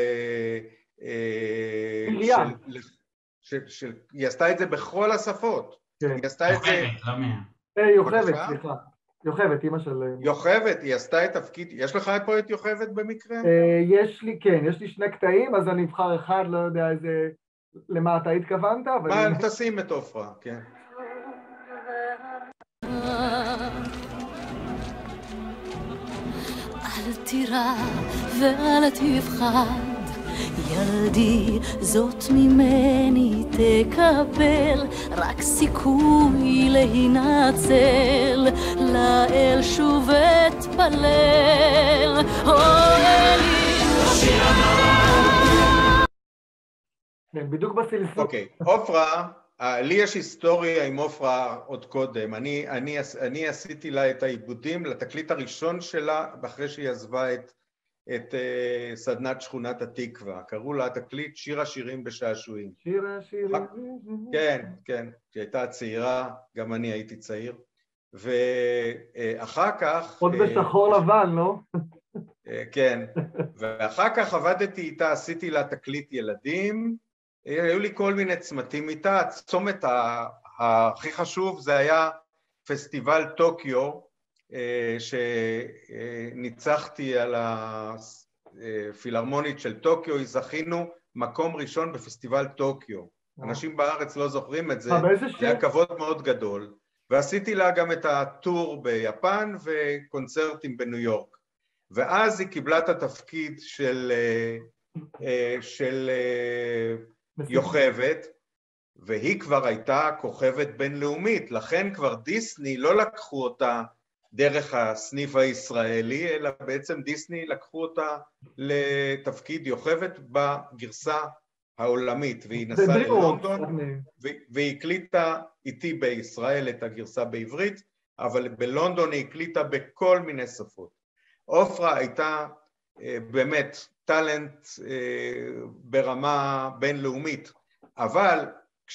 של, של, היא עשתה את זה בכל השפות. היא עשתה את זה... יוכבת, סליחה. יוכבת, אמא של... יוכבת, היא עשתה את תפקיד... יש לך פה את יוכבת במקרה? יש לי, כן, יש לי שני קטעים, אז אני אבחר אחד, לא יודע איזה... למה אתה התכוונת, אבל... מה, תשים את עופרה, כן. אל תירא ואל תפחד, ילדי, זאת ממני תקבל, רק סיכוי להינצל, לאל שוב אתפלל, או אלי כן, בדיוק בסלסול. אוקיי, עופרה, לי יש היסטוריה עם עופרה עוד קודם, אני, אני, אני עשיתי לה את העיבודים לתקליט הראשון שלה, אחרי שהיא עזבה את, את uh, סדנת שכונת התקווה, קראו לה התקליט שיר השירים בשעשועים. שיר השירים. כן, כן, כשהייתה צעירה, גם אני הייתי צעיר, ואחר כך... עוד בשחור לבן, לא? כן, ואחר כך עבדתי איתה, עשיתי לה תקליט ילדים, היו לי כל מיני צמתים איתה, הצומת הכי חשוב זה היה פסטיבל טוקיו, שניצחתי על הפילהרמונית של טוקיו, זכינו מקום ראשון בפסטיבל טוקיו. אנשים בארץ לא זוכרים את זה, זה היה כבוד מאוד גדול, ועשיתי לה גם את הטור ביפן וקונצרטים בניו יורק. ואז היא קיבלה את התפקיד של, של יוכבת, והיא כבר הייתה כוכבת בינלאומית, לכן כבר דיסני לא לקחו אותה דרך הסניף הישראלי, אלא בעצם דיסני לקחו אותה לתפקיד יוכבת בגרסה העולמית, והיא נסעה ללונדון, והיא הקליטה איתי בישראל את הגרסה בעברית, אבל בלונדון היא הקליטה בכל מיני שפות. עופרה הייתה באמת טלנט ברמה בינלאומית, אבל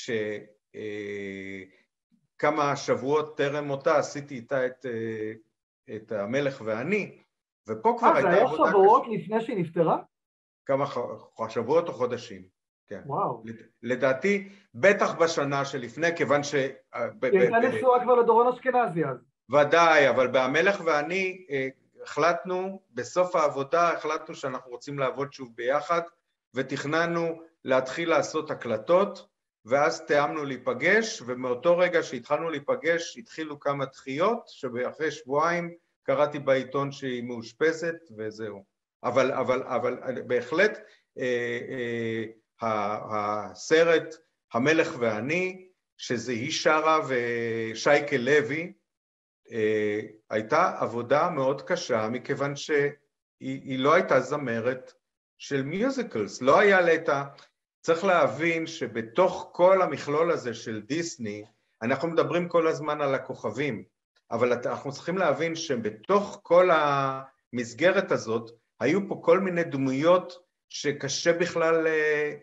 כשכמה שבועות טרם אותה עשיתי איתה את, את המלך ואני, ופה כבר הייתה עבודה קשה. אה, זה היה שבועות לפני שהיא נפטרה? כמה שבועות או חודשים, כן. וואו. לדעתי, בטח בשנה שלפני, כיוון ש... היא הייתה נשואה כבר לדורון אשכנזי אז. ודאי, אבל במלך ואני... החלטנו, בסוף העבודה החלטנו שאנחנו רוצים לעבוד שוב ביחד, ותכננו להתחיל לעשות הקלטות, ואז תיאמנו להיפגש, ומאותו רגע שהתחלנו להיפגש, התחילו כמה דחיות, שאחרי שבועיים קראתי בעיתון שהיא מאושפזת, וזהו. אבל, אבל, אבל בהחלט, אה, אה, הסרט המלך ואני, שזה היא שרה ושייקה לוי, Uh, הייתה עבודה מאוד קשה, מכיוון שהיא לא הייתה זמרת של מיוזיקלס, לא היה לה את ה... צריך להבין שבתוך כל המכלול הזה של דיסני, אנחנו מדברים כל הזמן על הכוכבים, אבל אנחנו צריכים להבין שבתוך כל המסגרת הזאת, היו פה כל מיני דמויות שקשה בכלל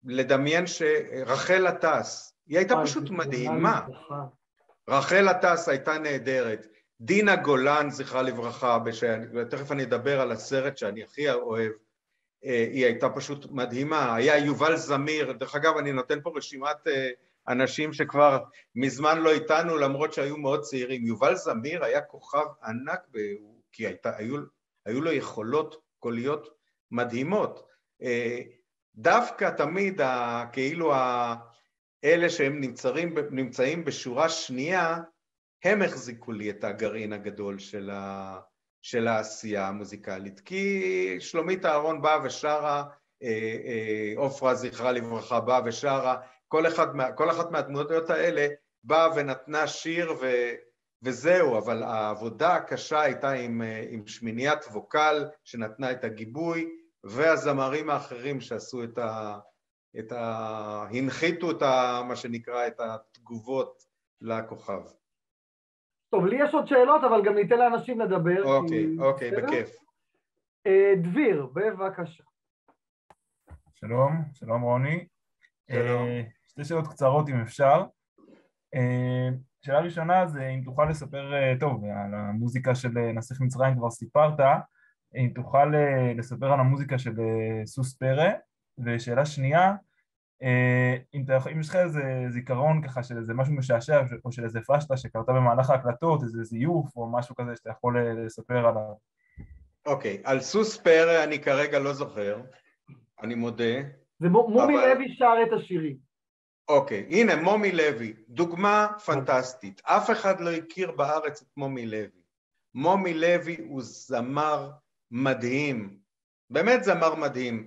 לדמיין שרחל עטס, היא הייתה פשוט מדהימה. רחל עטס הייתה נהדרת. דינה גולן, זכרה לברכה, ותכף אני אדבר על הסרט שאני הכי אוהב, היא הייתה פשוט מדהימה. היה יובל זמיר, דרך אגב אני נותן פה רשימת אנשים שכבר מזמן לא איתנו, למרות שהיו מאוד צעירים. יובל זמיר היה כוכב ענק, כי הייתה, היו, היו לו יכולות קוליות מדהימות. דווקא תמיד, כאילו אלה שהם נמצאים, נמצאים בשורה שנייה, הם החזיקו לי את הגרעין הגדול של, ה, של העשייה המוזיקלית. כי שלומית אהרון באה ושרה, עופרה זכרה לברכה באה ושרה, כל, אחד, כל אחת מהדמויות האלה באה ונתנה שיר ו, וזהו, אבל העבודה הקשה הייתה עם, עם שמיניית ווקל שנתנה את הגיבוי, והזמרים האחרים שעשו את ה... את ה... הנחיתו את ה... מה שנקרא, את התגובות לכוכב. טוב, לי יש עוד שאלות, אבל גם ניתן לאנשים לדבר. אוקיי, כי... אוקיי, בכיף. דביר, בבקשה. שלום, שלום רוני. שלום. שתי שאלות קצרות אם אפשר. שאלה ראשונה זה אם תוכל לספר, טוב, על המוזיקה של נסיך מצרים כבר סיפרת, אם תוכל לספר על המוזיקה של סוס פרא, ושאלה שנייה, אם, אתה, אם יש לך איזה זיכרון ככה של איזה משהו משעשע או של איזה פשטה שקרתה במהלך ההקלטות, איזה זיוף או משהו כזה שאתה יכול לספר עליו. אוקיי, על סוס פרא אני כרגע לא זוכר, אני מודה. זה מומי אבל... לוי שר את השירים. אוקיי, הנה מומי לוי, דוגמה פנטסטית. אף אחד לא הכיר בארץ את מומי לוי. מומי לוי הוא זמר מדהים, באמת זמר מדהים,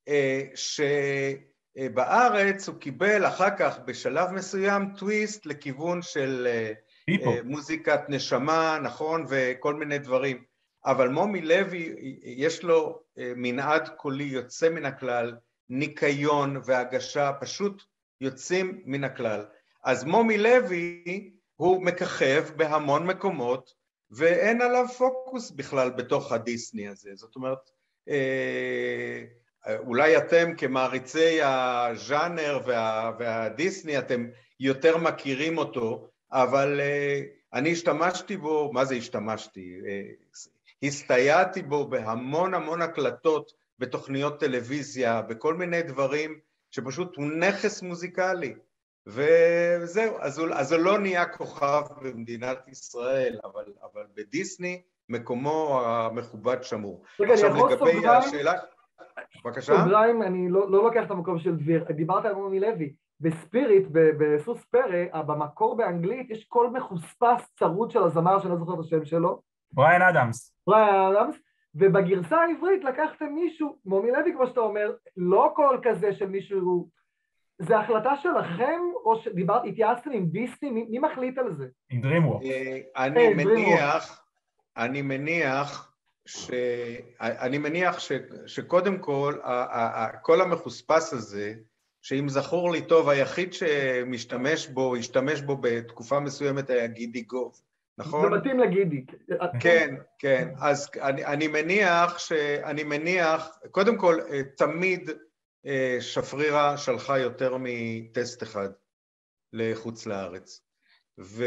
שבארץ הוא קיבל אחר כך בשלב מסוים טוויסט לכיוון של מוזיקת נשמה, נכון, וכל מיני דברים. אבל מומי לוי יש לו מנעד קולי יוצא מן הכלל, ניקיון והגשה פשוט יוצאים מן הכלל. אז מומי לוי הוא מככב בהמון מקומות, ואין עליו פוקוס בכלל בתוך הדיסני הזה. זאת אומרת, אולי אתם כמעריצי הז'אנר וה, והדיסני, אתם יותר מכירים אותו, אבל אני השתמשתי בו, מה זה השתמשתי? הסתייעתי בו בהמון המון הקלטות בתוכניות טלוויזיה, בכל מיני דברים שפשוט הוא נכס מוזיקלי. וזהו, אז הוא, אז הוא לא נהיה כוכב במדינת ישראל, אבל, אבל בדיסני מקומו המכובד שמור. רגע, עכשיו אני יכול לגבי סוגריים? השאלה... בבקשה? סוגריים, אני לא, לא לוקח את המקום של דביר, דיברת על מומי לוי, בספיריט, בסוס פרא, במקור באנגלית יש קול מחוספס צרוד של הזמר, שאני לא זוכר את השם שלו. בריין אדמס. בריין אדמס, ובגרסה העברית לקחתם מישהו, מומי לוי כמו שאתה אומר, לא קול כזה של מישהו, זה החלטה שלכם, או שדיברת, התייעצתם עם דיסני, מי, מי מחליט על זה? עם דרימוורק. אני מניח, אני מניח, ש... אני מניח ש... שקודם כל, כל המחוספס הזה, שאם זכור לי טוב, היחיד שמשתמש בו, השתמש בו בתקופה מסוימת היה גידי גוב, נכון? זה מתאים לגידי. כן, כן. אז אני, אני מניח ש... אני מניח, קודם כל, תמיד שפרירה שלחה יותר מטסט אחד לחוץ לארץ. ו...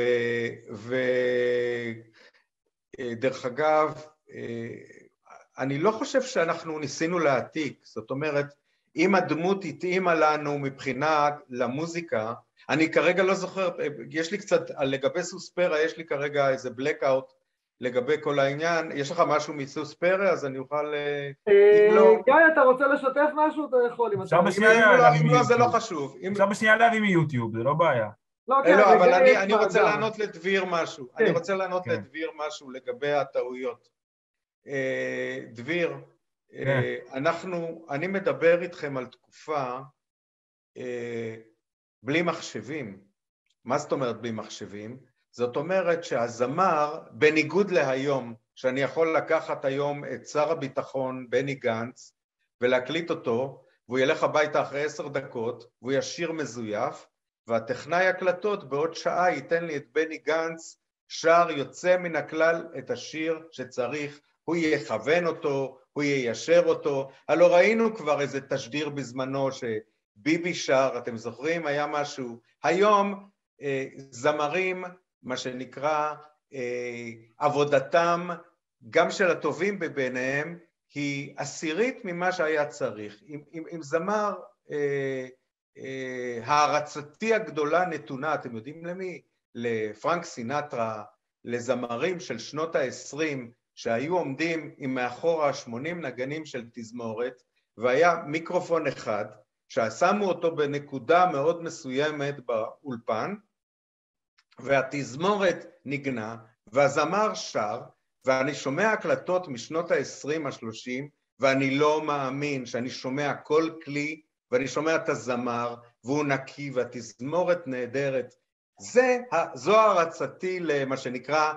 ודרך אגב, אני לא חושב שאנחנו ניסינו להעתיק, זאת אומרת, אם הדמות התאימה לנו מבחינה למוזיקה, אני כרגע לא זוכר, יש לי קצת, לגבי סוס פרא, יש לי כרגע איזה blackout לגבי כל העניין, יש לך משהו מסוס פרא, אז אני אוכל... גיא, אתה רוצה לשתף משהו? אתה יכול, אם אתה... אם לא, זה לא חשוב. אפשר בשנייה להביא מיוטיוב, זה לא בעיה. לא, אבל אני רוצה לענות לדביר משהו, אני רוצה לענות לדביר משהו לגבי הטעויות. דביר, אנחנו, אני מדבר איתכם על תקופה בלי מחשבים. מה זאת אומרת בלי מחשבים? זאת אומרת שהזמר, בניגוד להיום, שאני יכול לקחת היום את שר הביטחון בני גנץ ולהקליט אותו, והוא ילך הביתה אחרי עשר דקות, והוא ישיר מזויף, והטכנאי הקלטות בעוד שעה ייתן לי את בני גנץ, שר יוצא מן הכלל את השיר שצריך, הוא יכוון אותו, הוא יישר אותו. הלא ראינו כבר איזה תשדיר בזמנו ביבי שר, אתם זוכרים? היה משהו. היום זמרים, מה שנקרא, עבודתם, גם של הטובים ביניהם, היא עשירית ממה שהיה צריך. אם, אם, אם זמר, אה, אה, הערצתי הגדולה נתונה, אתם יודעים למי? לפרנק סינטרה, לזמרים של שנות ה-עשרים, שהיו עומדים עם מאחורה שמונים נגנים של תזמורת, והיה מיקרופון אחד, ששמו אותו בנקודה מאוד מסוימת באולפן, והתזמורת נגנה, והזמר שר, ואני שומע הקלטות משנות ה-עשרים, ה-שלושים, ואני לא מאמין שאני שומע כל כלי, ואני שומע את הזמר, והוא נקי, והתזמורת נהדרת. זה, זו הרצתי למה שנקרא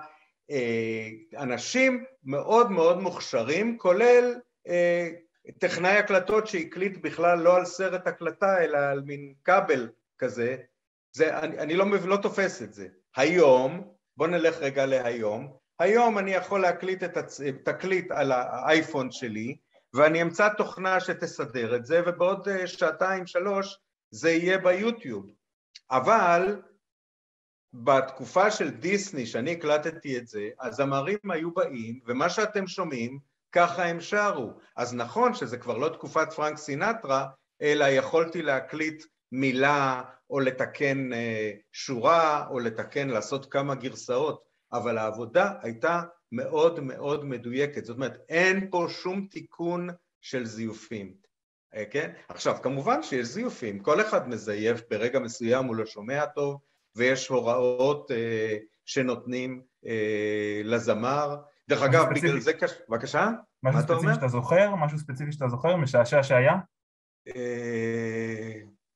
אנשים מאוד מאוד מוכשרים, כולל טכנאי הקלטות שהקליט בכלל לא על סרט הקלטה, אלא על מין כבל כזה. זה, אני, אני לא, לא תופס את זה. היום, בוא נלך רגע להיום, היום אני יכול להקליט את התקליט על האייפון שלי, ואני אמצא תוכנה שתסדר את זה, ובעוד שעתיים, שלוש, זה יהיה ביוטיוב. אבל בתקופה של דיסני, שאני הקלטתי את זה, הזמרים היו באים, ומה שאתם שומעים, ככה הם שרו. אז נכון שזה כבר לא תקופת פרנק סינטרה, אלא יכולתי להקליט מילה, או לתקן שורה, או לתקן, לעשות כמה גרסאות, אבל העבודה הייתה מאוד מאוד מדויקת. זאת אומרת, אין פה שום תיקון של זיופים. כן? עכשיו, כמובן שיש זיופים. כל אחד מזייף ברגע מסוים, הוא לא שומע טוב, ויש הוראות אה, שנותנים אה, לזמר. דרך אגב, ספציפי... בגלל זה קשה... בבקשה? משהו מה ספציפי שאתה זוכר? משהו ספציפי שאתה זוכר? משעשע שהיה? אה...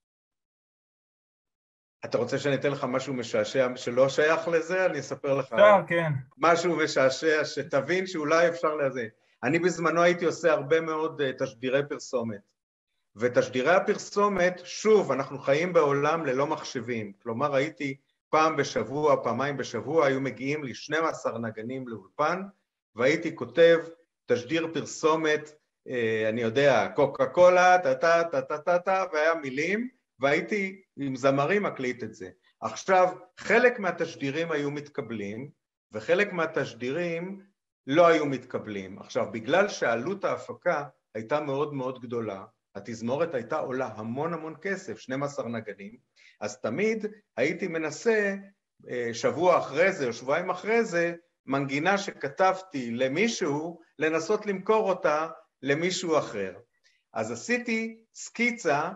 אתה רוצה שאני אתן לך משהו משעשע שלא שייך לזה? אני אספר לך אפשר, כן. משהו משעשע שתבין שאולי אפשר לזה. אני בזמנו הייתי עושה הרבה מאוד תשדירי פרסומת. ותשדירי הפרסומת, שוב, אנחנו חיים בעולם ללא מחשבים. כלומר, הייתי פעם בשבוע, פעמיים בשבוע, היו מגיעים לי שנים עשר נגנים לאולפן, והייתי כותב תשדיר פרסומת, אני יודע, קוקה קולה, טה טה טה טה טה, והיה מילים, והייתי עם זמרים מקליט את זה. עכשיו, חלק מהתשדירים היו מתקבלים, וחלק מהתשדירים לא היו מתקבלים. עכשיו, בגלל שעלות ההפקה הייתה מאוד מאוד גדולה, התזמורת הייתה עולה המון המון כסף, שנים עשר נגנים, אז תמיד הייתי מנסה, שבוע אחרי זה או שבועיים אחרי זה, מנגינה שכתבתי למישהו, לנסות למכור אותה למישהו אחר. אז עשיתי סקיצה,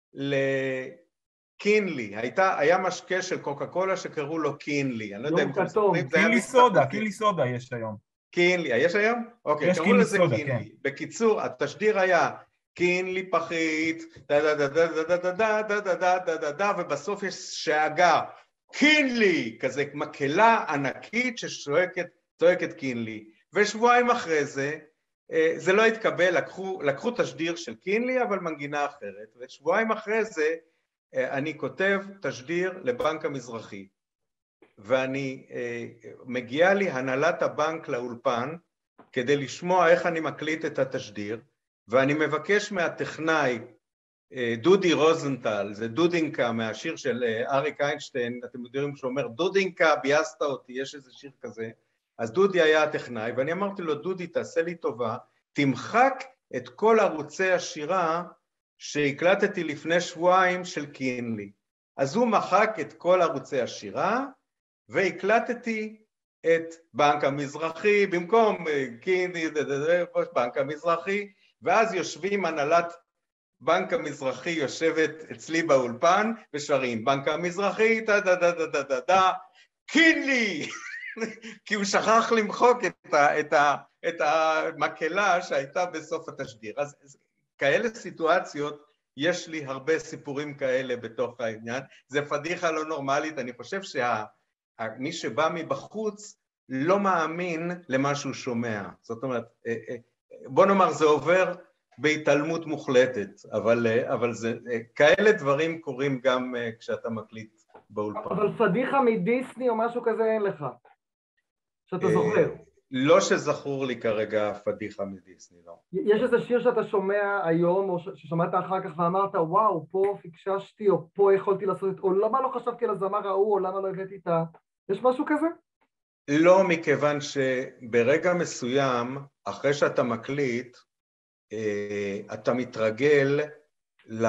לקינלי, הייתה, היה משקה של קוקה קולה שקראו לו קינלי, אני לא יודע אם אתם זוכרים, קינלי סודה, קינלי סודה יש היום. קינלי, יש היום? אוקיי, קראו לזה קינלי. בקיצור, התשדיר היה קינלי פחית, דה דה דה דה דה דה דה דה דה דה דה דה, ובסוף יש שאגה, קינלי, כזה מקהלה ענקית שצועקת קינלי, ושבועיים אחרי זה, זה לא התקבל, לקחו, לקחו תשדיר של קינלי, אבל מנגינה אחרת, ושבועיים אחרי זה אני כותב תשדיר לבנק המזרחי, ואני, מגיעה לי הנהלת הבנק לאולפן, כדי לשמוע איך אני מקליט את התשדיר, ואני מבקש מהטכנאי, דודי רוזנטל, זה דודינקה מהשיר של אריק איינשטיין, אתם יודעים שהוא אומר, דודינקה, בייסת אותי, יש איזה שיר כזה, אז דודי היה הטכנאי, ואני אמרתי לו, דודי, תעשה לי טובה, תמחק את כל ערוצי השירה שהקלטתי לפני שבועיים של קינלי. אז הוא מחק את כל ערוצי השירה, והקלטתי את בנק המזרחי, במקום קינלי, בנק המזרחי, ואז יושבים הנהלת בנק המזרחי יושבת אצלי באולפן, ושרים, בנק המזרחי, דה דה דה דה דה דה, קינלי! כי הוא שכח למחוק את, ה, את, ה, את המקהלה שהייתה בסוף התשדיר. אז, אז כאלה סיטואציות, יש לי הרבה סיפורים כאלה בתוך העניין. זה פדיחה לא נורמלית, אני חושב שמי שבא מבחוץ לא מאמין למה שהוא שומע. זאת אומרת, בוא נאמר, זה עובר בהתעלמות מוחלטת, אבל, אבל זה, כאלה דברים קורים גם כשאתה מקליט באולפן. אבל פדיחה מדיסני או משהו כזה אין לך. שאתה זוכר. לא שזכור לי כרגע פדיחה מדיסני, לא. יש איזה שיר שאתה שומע היום, או ששמעת אחר כך ואמרת, וואו, פה פיקששתי, או פה יכולתי לעשות את, או למה לא חשבתי על הזמר ההוא, או למה לא הבאתי את ה... יש משהו כזה? לא, מכיוון שברגע מסוים, אחרי שאתה מקליט, אתה מתרגל ל...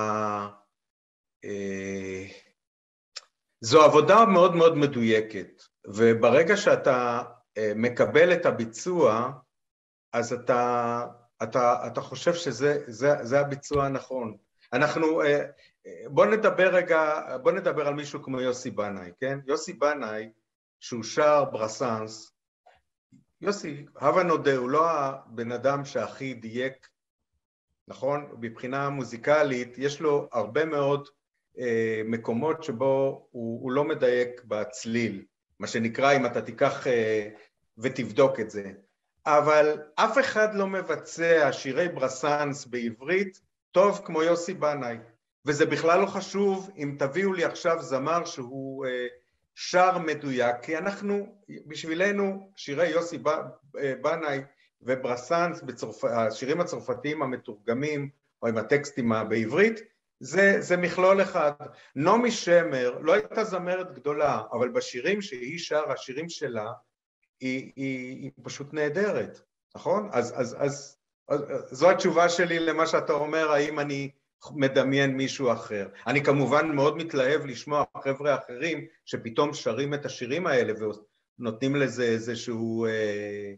זו עבודה מאוד מאוד מדויקת, וברגע שאתה מקבל את הביצוע, אז אתה, אתה, אתה חושב שזה זה, זה הביצוע הנכון. אנחנו, בוא נדבר רגע, בוא נדבר על מישהו כמו יוסי בנאי, כן? יוסי בנאי, שהוא שר ברסנס, יוסי, הבה נודה, הוא לא הבן אדם שהכי דייק, נכון? מבחינה מוזיקלית, יש לו הרבה מאוד אה, מקומות שבו הוא, הוא לא מדייק בצליל, מה שנקרא, אם אתה תיקח אה, ותבדוק את זה. אבל אף אחד לא מבצע שירי ברסנס בעברית טוב כמו יוסי בנאי, וזה בכלל לא חשוב אם תביאו לי עכשיו זמר שהוא אה, שר מדויק, כי אנחנו, בשבילנו, שירי יוסי בנאי וברסנס, בצרפ... השירים הצרפתיים המתורגמים, או עם הטקסטים בעברית, זה, זה מכלול אחד. נעמי שמר לא הייתה זמרת גדולה, אבל בשירים שהיא שרה, השירים שלה, היא, היא, היא פשוט נהדרת, נכון? אז, אז, אז, אז, זו התשובה שלי למה שאתה אומר, האם אני מדמיין מישהו אחר. אני כמובן מאוד מתלהב לשמוע חבר'ה אחרים, שפתאום שרים את השירים האלה, ונותנים לזה איזשהו... אה,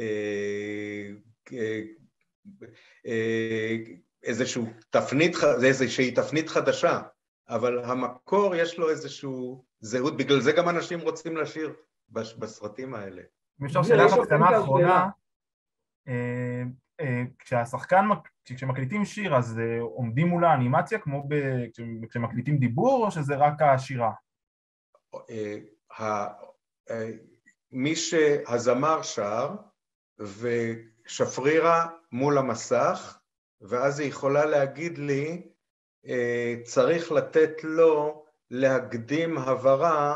איזשהו תפנית, איזושהי תפנית חדשה, אבל המקור יש לו איזשהו זהות, בגלל זה גם אנשים רוצים לשיר בסרטים האלה. אם אפשר שאלה אחת קטנה אחרונה, כשהשחקן, כשמקליטים שיר, אז עומדים מול האנימציה כמו כשמקליטים דיבור, או שזה רק השירה? מי שהזמר שר, ושפרירה מול המסך, ואז היא יכולה להגיד לי, צריך לתת לו להקדים הברה,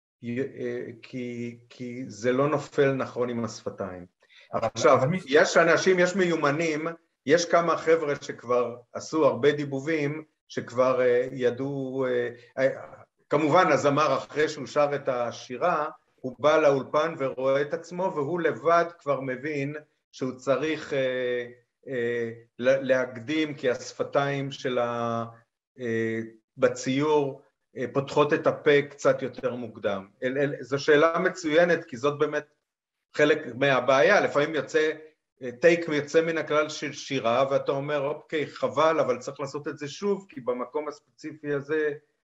כי, כי זה לא נופל נכון עם השפתיים. עכשיו, יש אנשים, יש מיומנים, יש כמה חבר'ה שכבר עשו הרבה דיבובים, שכבר ידעו, כמובן הזמר אחרי שהוא שר את השירה, הוא בא לאולפן ורואה את עצמו, והוא לבד כבר מבין שהוא צריך אה, אה, להקדים, כי השפתיים של ה, אה, בציור אה, פותחות את הפה קצת יותר מוקדם. אל, אל, זו שאלה מצוינת, כי זאת באמת חלק מהבעיה. לפעמים יוצא, טייק יוצא מן הכלל של שירה, ואתה אומר, אוקיי, חבל, אבל צריך לעשות את זה שוב, כי במקום הספציפי הזה,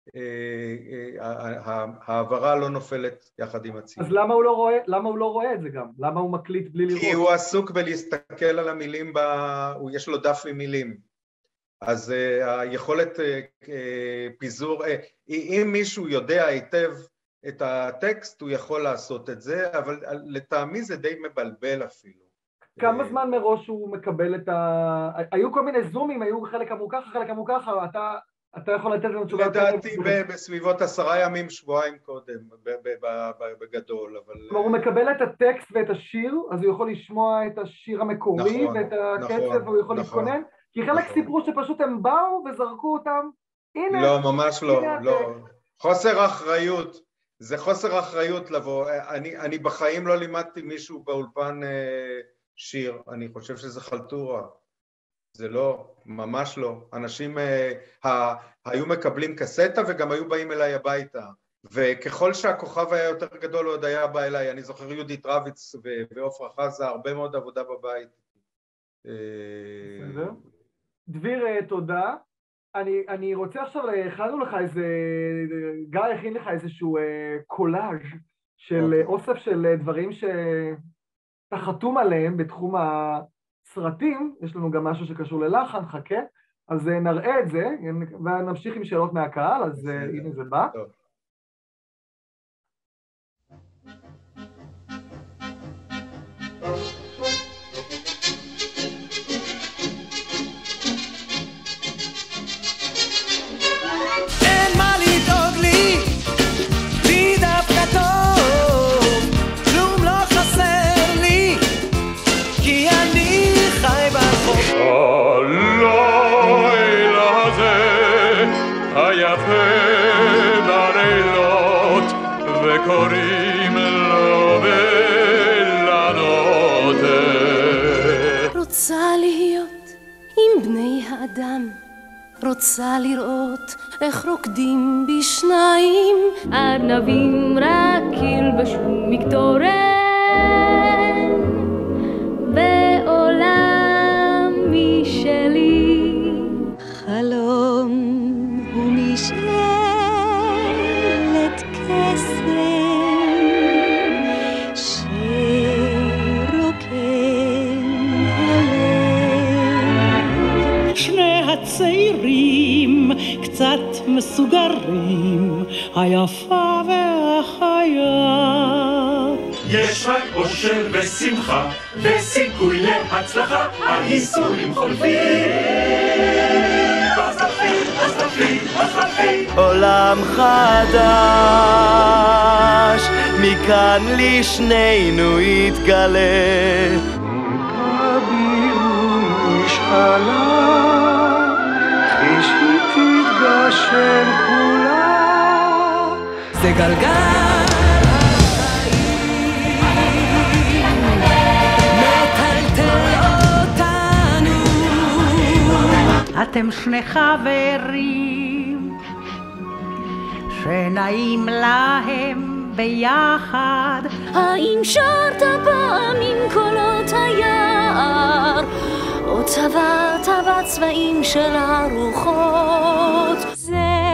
העברה לא נופלת יחד עם הציור. אז למה הוא לא רואה, למה הוא לא רואה את זה גם? למה הוא מקליט בלי לראות? כי הוא עסוק בלהסתכל על המילים, יש לו דף עם מילים. אז היכולת פיזור, אם מישהו יודע היטב את הטקסט, הוא יכול לעשות את זה, אבל לטעמי זה די מבלבל אפילו. כמה זמן מראש הוא מקבל את ה... היו כל מיני זומים, היו חלק אמרו ככה, חלק אמרו ככה, אתה... אתה יכול לתת לנו תשובה... לדעתי בסביבות עשרה ימים, שבועיים קודם, בגדול, אבל... כלומר, הוא מקבל את הטקסט ואת השיר, אז הוא יכול לשמוע את השיר המקורי ואת הקצב, והוא יכול להתכונן, כי חלק סיפרו שפשוט הם באו וזרקו אותם, הנה... לא, ממש לא, לא. חוסר אחריות, זה חוסר אחריות לבוא. אני בחיים לא לימדתי מישהו באולפן שיר, אני חושב שזה חלטורה. זה לא, ממש לא. אנשים אה, היו מקבלים קסטה וגם היו באים אליי הביתה. וככל שהכוכב היה יותר גדול, הוא עוד היה בא אליי. אני זוכר יהודית רביץ ועופרה חזה, הרבה מאוד עבודה בבית. דביר, תודה. אני, אני רוצה עכשיו, הכנו לך איזה, גיא הכין לך איזשהו קולאז' של אוסף של דברים שאתה חתום עליהם בתחום ה... סרטים, יש לנו גם משהו שקשור ללחן, חכה, אז נראה את זה, ונמשיך עם שאלות מהקהל, אז הנה זה בא. אין מה לדאוג לי, לי דווקא טוב, כלום לא חסר להיות עם בני האדם, רוצה לראות איך רוקדים בשניים, ארנבים רק ילבשו מקטורן, בעולם משלי. חלום הוא משאלת קסם שרוקן הלב. שני הצעירים קצת מסוגרים, היפה והחיה. יש רק אושר ושמחה וסיכוי להצלחה, הייסורים חולפים. אז נפליג, אז נפליג, אז נפליג. עולם חדש, מכאן לשנינו יתגלה. הבירו משאלה, כפי שהיא תתגשם כולה. זה גלגל אתם שני חברים שנעים להם ביחד. האם שרת פעם עם קולות היער, או צבעת בצבעים של הרוחות? זה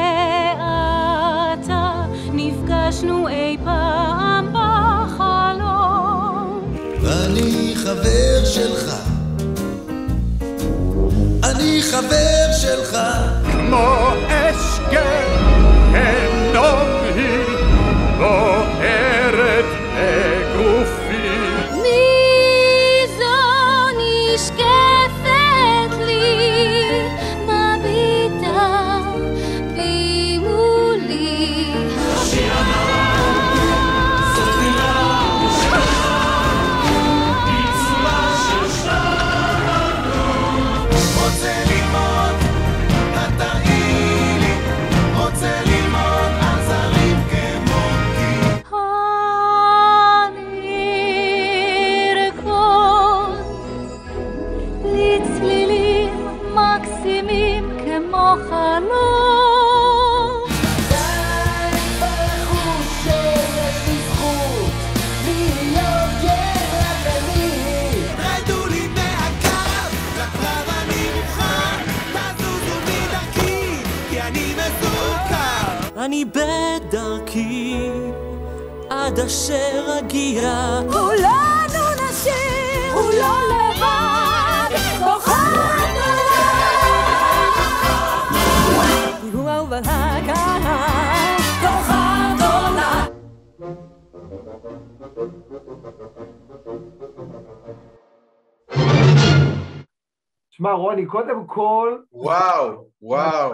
עתה נפגשנו אי פעם בחלום. אני חבר שלך, אני חבר שלך, כמו אש גיהנום היא בוערת בגופי. מי זו נשקפת לי, מביטה בי מולי. זאת מילה ביצוע של שלנו. רוצה ללמוד, התאילי, רוצה ללמוד על זרים כמותי. אני ארקוד לצלילים מקסימים כמו חלום. די בחוש שיש לי זכות להיות גבר ומי. רדו לי מהקו, לקרב אני מוכן, תזוזו מדרכי, כי אני מסוכר. אני בדרכי עד אשר אגיע. כולנו נשיר, הוא לא לבד, כוכב נולד. הוא אהובת הקהל, כוכב נולד. שמע, רוני, קודם כל... וואו, וואו.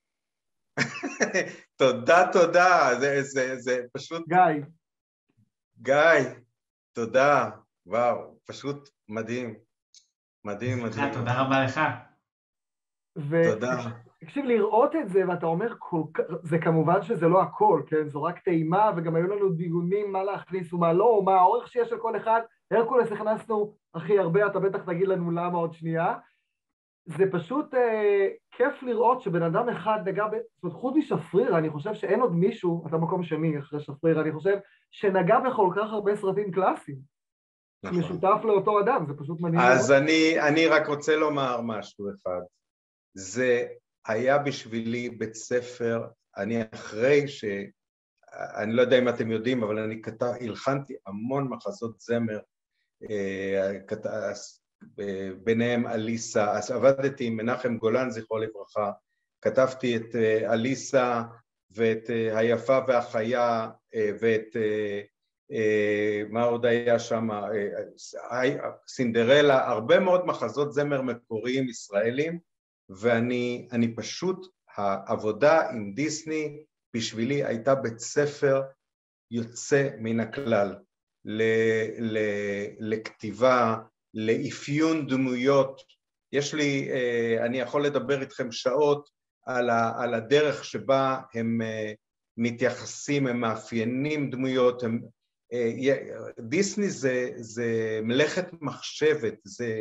תודה, תודה. זה, זה, זה פשוט... גיא. גיא, תודה. וואו, פשוט מדהים. מדהים, מדהים. תודה רבה לך. תודה. תקשיב, לראות את זה, ואתה אומר, זה כמובן שזה לא הכל, כן? זו רק טעימה, וגם היו לנו דיונים מה להכניס ומה לא, מה האורך שיש של כל אחד. הרקולס הכנסנו הכי הרבה, אתה בטח תגיד לנו למה עוד שנייה. זה פשוט אה, כיף לראות שבן אדם אחד נגע, ב... זאת אומרת, חוץ משפריר, אני חושב שאין עוד מישהו, אתה מקום שני אחרי שפריר, אני חושב שנגע בכל כך הרבה סרטים קלאסיים. נכון. משותף לאותו אדם, זה פשוט מניע. אז אני, אני רק רוצה לומר משהו אחד. זה היה בשבילי בית ספר, אני אחרי ש... אני לא יודע אם אתם יודעים, אבל אני כתב, הלחנתי המון מחזות זמר, אה, כתב... ביניהם אליסה, אז עבדתי עם מנחם גולן, זכרו לברכה, כתבתי את אליסה ואת היפה והחיה ואת, מה עוד היה שם, סינדרלה, הרבה מאוד מחזות זמר מקוריים ישראלים, ואני אני פשוט, העבודה עם דיסני בשבילי הייתה בית ספר יוצא מן הכלל, ל, ל, לכתיבה, לאפיון דמויות. יש לי, אני יכול לדבר איתכם שעות על, ה, על הדרך שבה הם מתייחסים, הם מאפיינים דמויות, הם, דיסני זה, זה מלאכת מחשבת, זה,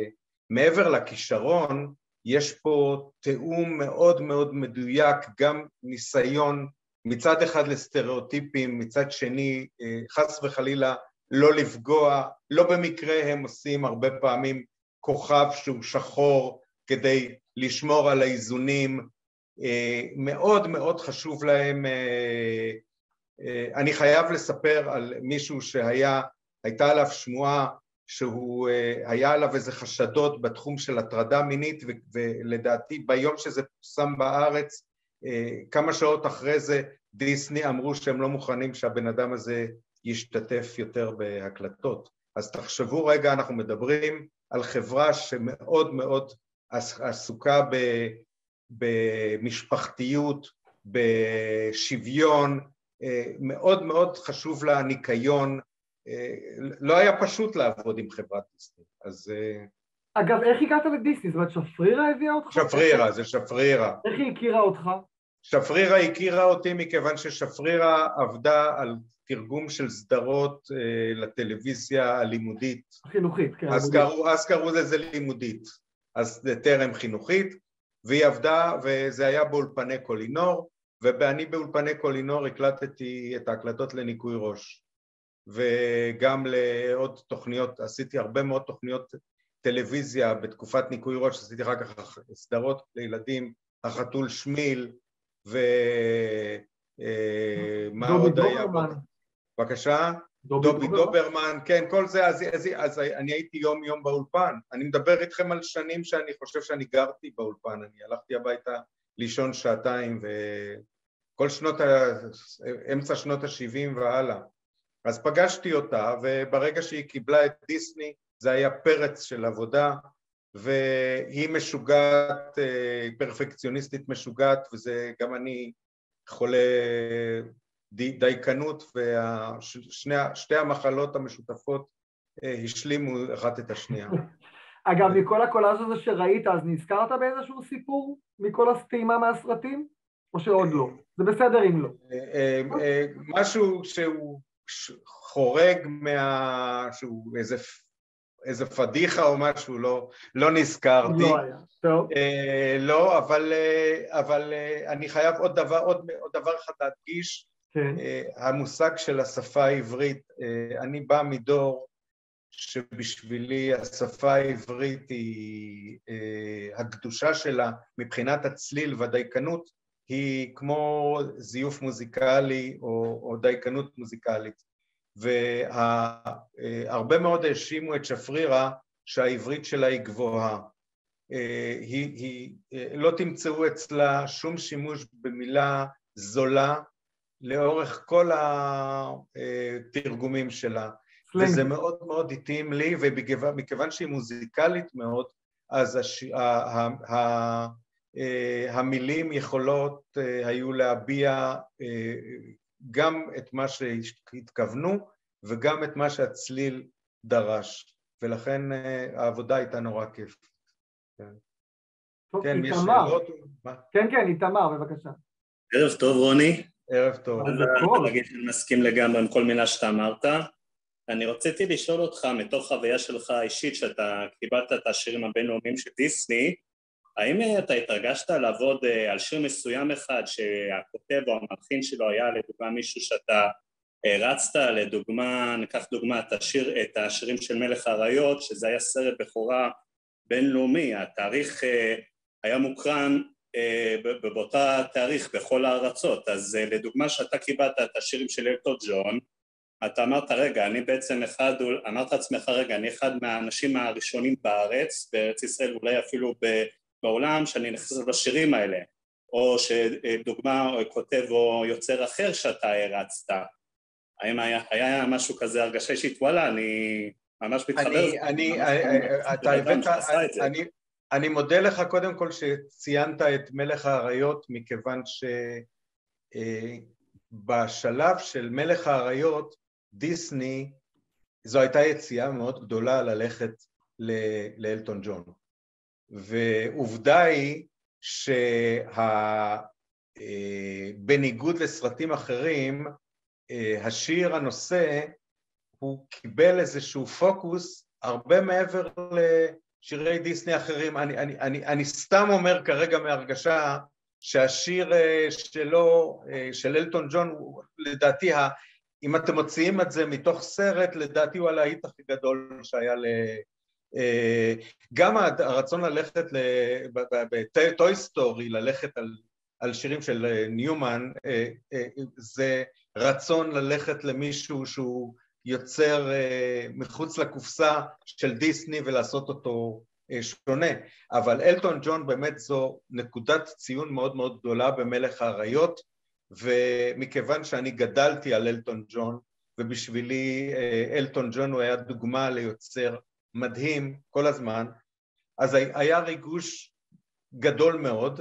מעבר לכישרון, יש פה תיאום מאוד מאוד מדויק, גם ניסיון מצד אחד לסטריאוטיפים, מצד שני חס וחלילה לא לפגוע, לא במקרה הם עושים הרבה פעמים כוכב שהוא שחור כדי לשמור על האיזונים, מאוד מאוד חשוב להם. אני חייב לספר על מישהו שהיה, הייתה עליו שמועה שהוא היה עליו איזה חשדות בתחום של הטרדה מינית, ולדעתי ביום שזה פורסם בארץ, כמה שעות אחרי זה דיסני אמרו שהם לא מוכנים שהבן אדם הזה ישתתף יותר בהקלטות. אז תחשבו רגע, אנחנו מדברים על חברה שמאוד מאוד עסוקה במשפחתיות, בשוויון, מאוד מאוד חשוב לה ניקיון, לא היה פשוט לעבוד עם חברת דיסני. אז אגב, איך הגעת לדיסני? זאת אומרת, שפרירה הביאה אותך? שפרירה, זה שפרירה. איך היא הכירה אותך? שפרירה הכירה אותי מכיוון ששפרירה עבדה על תרגום של סדרות לטלוויזיה הלימודית. חינוכית, כן. אז קראו, אז קראו לזה לימודית, אז זה טרם חינוכית, והיא עבדה, וזה היה באולפני קולינור, ואני באולפני קולינור הקלטתי את ההקלטות לניקוי ראש. וגם לעוד תוכניות, עשיתי הרבה מאוד תוכניות טלוויזיה בתקופת ניקוי ראש, עשיתי אחר כך סדרות לילדים, החתול שמיל, ומה עוד היה? בבקשה? דובי דוברמן, כן, כל זה, אז, אז, אז אני הייתי יום יום באולפן, אני מדבר איתכם על שנים שאני חושב שאני גרתי באולפן, אני הלכתי הביתה לישון שעתיים, וכל שנות, אמצע שנות ה-שבעים והלאה. אז פגשתי אותה, וברגע שהיא קיבלה את דיסני, זה היה פרץ של עבודה, והיא משוגעת, פרפקציוניסטית משוגעת, וזה גם אני חולה דייקנות, ושתי המחלות המשותפות השלימו אחת את השנייה. אגב, מכל הקולאז' הזה שראית, אז נזכרת באיזשהו סיפור מכל הסתימה מהסרטים? או שעוד לא? זה בסדר אם לא. משהו שהוא חורג מה... שהוא איזה... איזה פדיחה או משהו, לא, לא נזכרתי. לא היה, טוב. אה, לא, אבל, אה, אבל אה, אני חייב עוד דבר, עוד, עוד דבר אחד להדגיש, כן. אה, המושג של השפה העברית, אה, אני בא מדור שבשבילי השפה העברית היא, אה, הקדושה שלה מבחינת הצליל והדייקנות, היא כמו זיוף מוזיקלי או, או דייקנות מוזיקלית. והרבה מאוד האשימו את שפרירה שהעברית שלה היא גבוהה. היא, היא, לא תמצאו אצלה שום שימוש במילה זולה לאורך כל התרגומים שלה. וזה מאוד מאוד התאים לי, ומכיוון שהיא מוזיקלית מאוד, אז הש... ה... ה... המילים יכולות היו להביע גם את מה שהתכוונו, וגם את מה שהצליל דרש, ולכן העבודה הייתה נורא כיף. כן, יש שאלות? כן, כן, איתמר, בבקשה. ערב טוב, רוני. ערב טוב. אני מסכים לגמרי עם כל מילה שאתה אמרת. אני רציתי לשאול אותך, מתוך חוויה שלך האישית, שאתה קיבלת את השירים הבינלאומיים של דיסני, האם אתה התרגשת לעבוד על שיר מסוים אחד שהכותב או המלחין שלו היה לדוגמה מישהו שאתה רצת, לדוגמה, ניקח דוגמה את, השיר, את השירים של מלך האריות, שזה היה סרט בכורה בינלאומי, התאריך היה מוקרן באותה תאריך בכל הארצות, אז לדוגמה שאתה קיבלת את השירים של אלטון ג'ון, אתה אמרת רגע, אני בעצם אחד, אמרת לעצמך רגע, אני אחד מהאנשים הראשונים בארץ, בארץ ישראל, אולי אפילו ב... בעולם שאני נכנס לשירים האלה, או שדוגמה או כותב או יוצר אחר שאתה הרצת, האם היה, היה משהו כזה הרגשה אישית, וואלה, אני ממש מתחבר. אני, אני, אתה הבאת, אני, אני מודה לך קודם כל שציינת את מלך האריות, מכיוון שבשלב של מלך האריות, דיסני, זו הייתה יציאה מאוד גדולה ללכת לאלטון ג'ון. ועובדה היא שבניגוד לסרטים אחרים, השיר הנושא הוא קיבל איזשהו פוקוס הרבה מעבר שירי דיסני אחרים, אני, אני, אני, אני סתם אומר כרגע מהרגשה שהשיר שלו, של אלטון ג'ון, הוא לדעתי, אם אתם מוציאים את זה מתוך סרט, לדעתי הוא הלהיט הכי גדול שהיה ל... גם הרצון ללכת בטוי סטורי, ללכת על, על שירים של ניומן, זה רצון ללכת למישהו שהוא יוצר מחוץ לקופסה של דיסני ולעשות אותו שונה, אבל אלטון ג'ון באמת זו נקודת ציון מאוד מאוד גדולה במלך האריות, ומכיוון שאני גדלתי על אלטון ג'ון, ובשבילי אלטון ג'ון הוא היה דוגמה ליוצר מדהים כל הזמן, אז היה ריגוש גדול מאוד.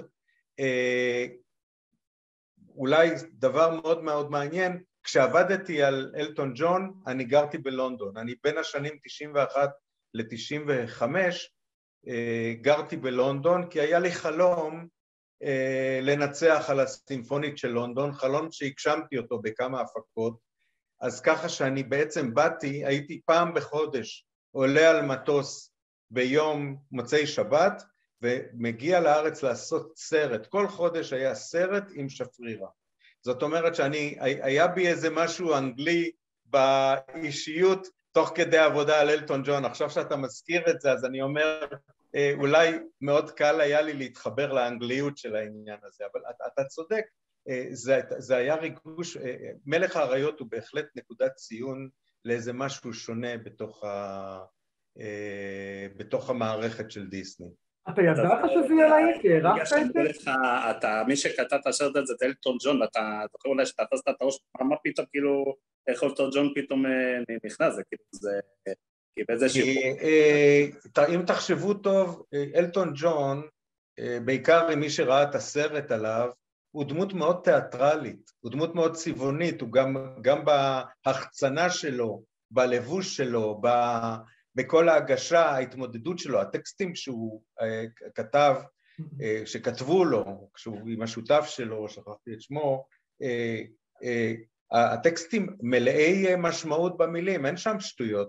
אולי דבר מאוד מאוד מעניין, כשעבדתי על אלטון ג'ון, אני גרתי בלונדון, אני בין השנים תשעים ואחת ל-תשעים וחמש, גרתי בלונדון, כי היה לי חלום לנצח על הסימפונית של לונדון, חלום שהגשמתי אותו בכמה הפקות, אז ככה שאני בעצם באתי, הייתי פעם בחודש, עולה על מטוס ביום מוצאי שבת, ומגיע לארץ לעשות סרט, כל חודש היה סרט עם שפרירה. זאת אומרת שאני, היה בי איזה משהו אנגלי באישיות, תוך כדי עבודה על אלטון ג'ון. עכשיו שאתה מזכיר את זה, אז אני אומר, אולי מאוד קל היה לי להתחבר לאנגליות של העניין הזה, אבל אתה, אתה צודק, זה, זה היה ריגוש, מלך האריות הוא בהחלט נקודת ציון לאיזה משהו שונה בתוך, ה, בתוך המערכת של דיסני. אתה ידעת שזה יהיה להיט? הרחת את זה? אתה, מי שכתב את השרת הזה, זה אלטון ג'ון, ואתה זוכר אולי שתפסת את הראש, מה פתאום כאילו, איך אלטון ג'ון פתאום נכנס, זה כאילו, זה... כי באיזה שיפור. אם תחשבו טוב, אלטון ג'ון, בעיקר עם מי שראה את הסרט עליו, הוא דמות מאוד תיאטרלית, הוא דמות מאוד צבעונית, הוא גם, גם בהחצנה שלו, בלבוש שלו, ב... בכל ההגשה, ההתמודדות שלו, הטקסטים שהוא uh, כתב, uh, שכתבו לו, כשהוא עם השותף שלו, שכחתי את שמו, uh, uh, הטקסטים מלאי uh, משמעות במילים, אין שם שטויות,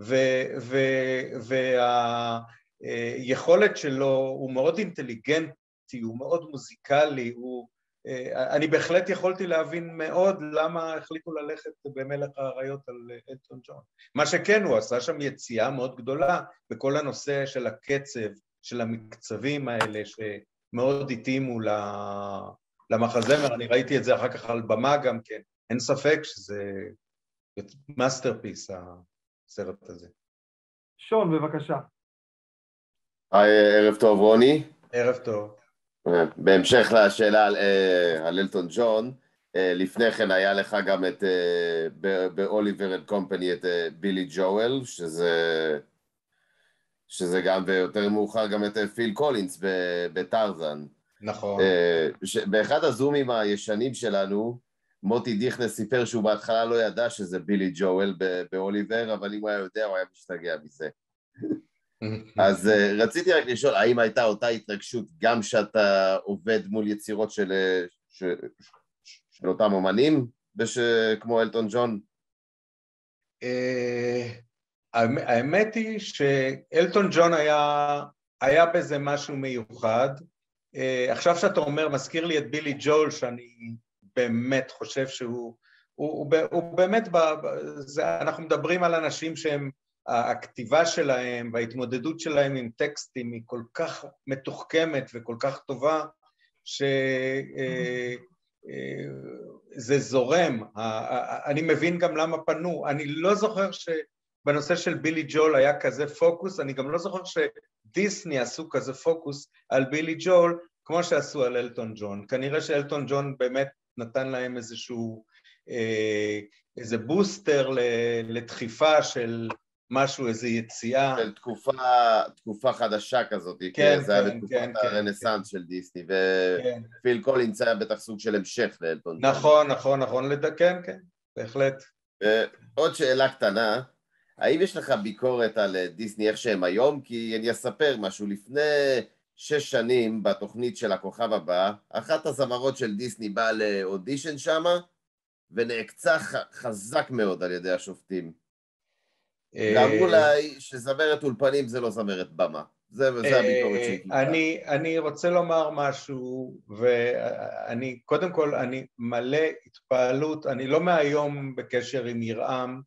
והיכולת uh, שלו הוא מאוד אינטליגנטי, הוא מאוד מוזיקלי, הוא, uh, אני בהחלט יכולתי להבין מאוד למה החליטו ללכת במלך האריות על אלטון ג'ון. מה שכן, הוא עשה שם יציאה מאוד גדולה בכל הנושא של הקצב, של המקצבים האלה שמאוד התאימו למחזמר. אני ראיתי את זה אחר כך על במה גם כן. אין ספק שזה מאסטרפיס הסרט הזה. שון, בבקשה. היי, ערב טוב רוני. ערב טוב. בהמשך לשאלה על, על אלטון ג'ון, לפני כן היה לך גם את, באוליבר אנד קומפני את בילי ג'ואל, שזה, שזה גם ויותר מאוחר גם את פיל קולינס בטרזן. נכון. באחד הזומים הישנים שלנו, מוטי דיכנס סיפר שהוא בהתחלה לא ידע שזה בילי ג'ואל באוליבר, אבל אם הוא היה יודע הוא היה משתגע מזה. אז uh, רציתי רק לשאול, האם הייתה אותה התרגשות גם שאתה עובד מול יצירות של, ש, ש, של אותם אומנים, בש, כמו אלטון ג'ון? Uh, האמת היא שאלטון ג'ון היה, היה בזה משהו מיוחד. Uh, עכשיו שאתה אומר, מזכיר לי את בילי ג'ול, שאני באמת חושב שהוא, הוא, הוא, הוא באמת, זה, אנחנו מדברים על אנשים שהם, הכתיבה שלהם וההתמודדות שלהם עם טקסטים היא כל כך מתוחכמת וכל כך טובה, שזה זורם. אני מבין גם למה פנו. אני לא זוכר שבנושא של בילי ג'ול היה כזה פוקוס, אני גם לא זוכר שדיסני עשו כזה פוקוס על בילי ג'ול, כמו שעשו על אלטון ג'ון. כנראה שאלטון ג'ון באמת נתן להם איזשהו, איזה בוסטר לדחיפה של משהו, איזו יציאה. של תקופה, תקופה חדשה כזאת, כן, כי זה היה כן, בתקופת כן, הרנסנס כן. של דיסני, כן. ופיל קולינס היה בטח סוג של המשך לאלטון. נכון, נכון, נכון, כן, כן, בהחלט. עוד שאלה קטנה, האם יש לך ביקורת על דיסני איך שהם היום? כי אני אספר משהו, לפני שש שנים בתוכנית של הכוכב הבא, אחת הזמרות של דיסני באה לאודישן שמה, ונעקצה חזק מאוד על ידי השופטים. ואמרו לה שזמרת אולפנים זה לא זמרת במה. זה, זה הביקורת שלי. אני, אני רוצה לומר משהו, ואני, קודם כל, אני מלא התפעלות, אני לא מהיום בקשר עם ירעם,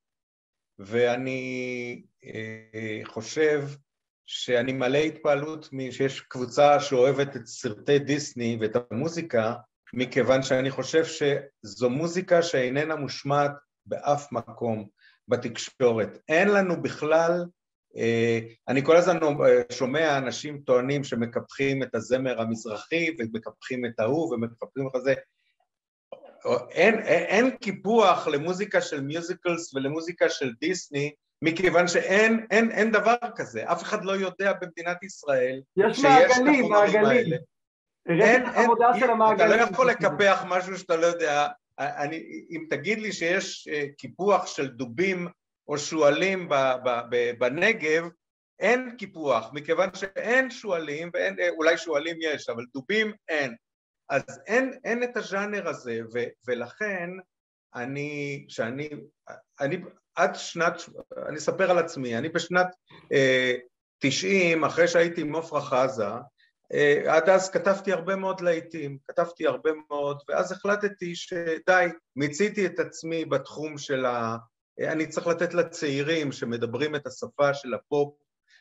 ואני אה, חושב שאני מלא התפעלות שיש קבוצה שאוהבת את סרטי דיסני ואת המוזיקה, מכיוון שאני חושב שזו מוזיקה שאיננה מושמעת באף מקום בתקשורת. אין לנו בכלל, אני כל הזמן שומע אנשים טוענים שמקפחים את הזמר המזרחי ומקפחים את ההוא ומקפחים את זה. אין, אין קיפוח למוזיקה של מיוזיקלס ולמוזיקה של דיסני, מכיוון שאין אין, אין דבר כזה. אף אחד לא יודע במדינת ישראל יש שיש מעגלים, את החומרים מעגלים. האלה. אין, אין, אין, אתה לא יכול לקפח משהו שאתה לא יודע. אני, אם תגיד לי שיש קיפוח של דובים או שואלים ב, ב, ב, בנגב, אין קיפוח, מכיוון שאין שואלים, ואין, אולי שואלים יש, אבל דובים אין. אז אין, אין את הז'אנר הזה, ו, ולכן אני, שאני, אני עד שנת, אני אספר על עצמי, אני בשנת אה, תשעים, אחרי שהייתי עם עפרה חזה, עד אז כתבתי הרבה מאוד להיטים, כתבתי הרבה מאוד, ואז החלטתי שדי, מיציתי את עצמי בתחום של ה... אני צריך לתת לצעירים שמדברים את השפה של הפופ,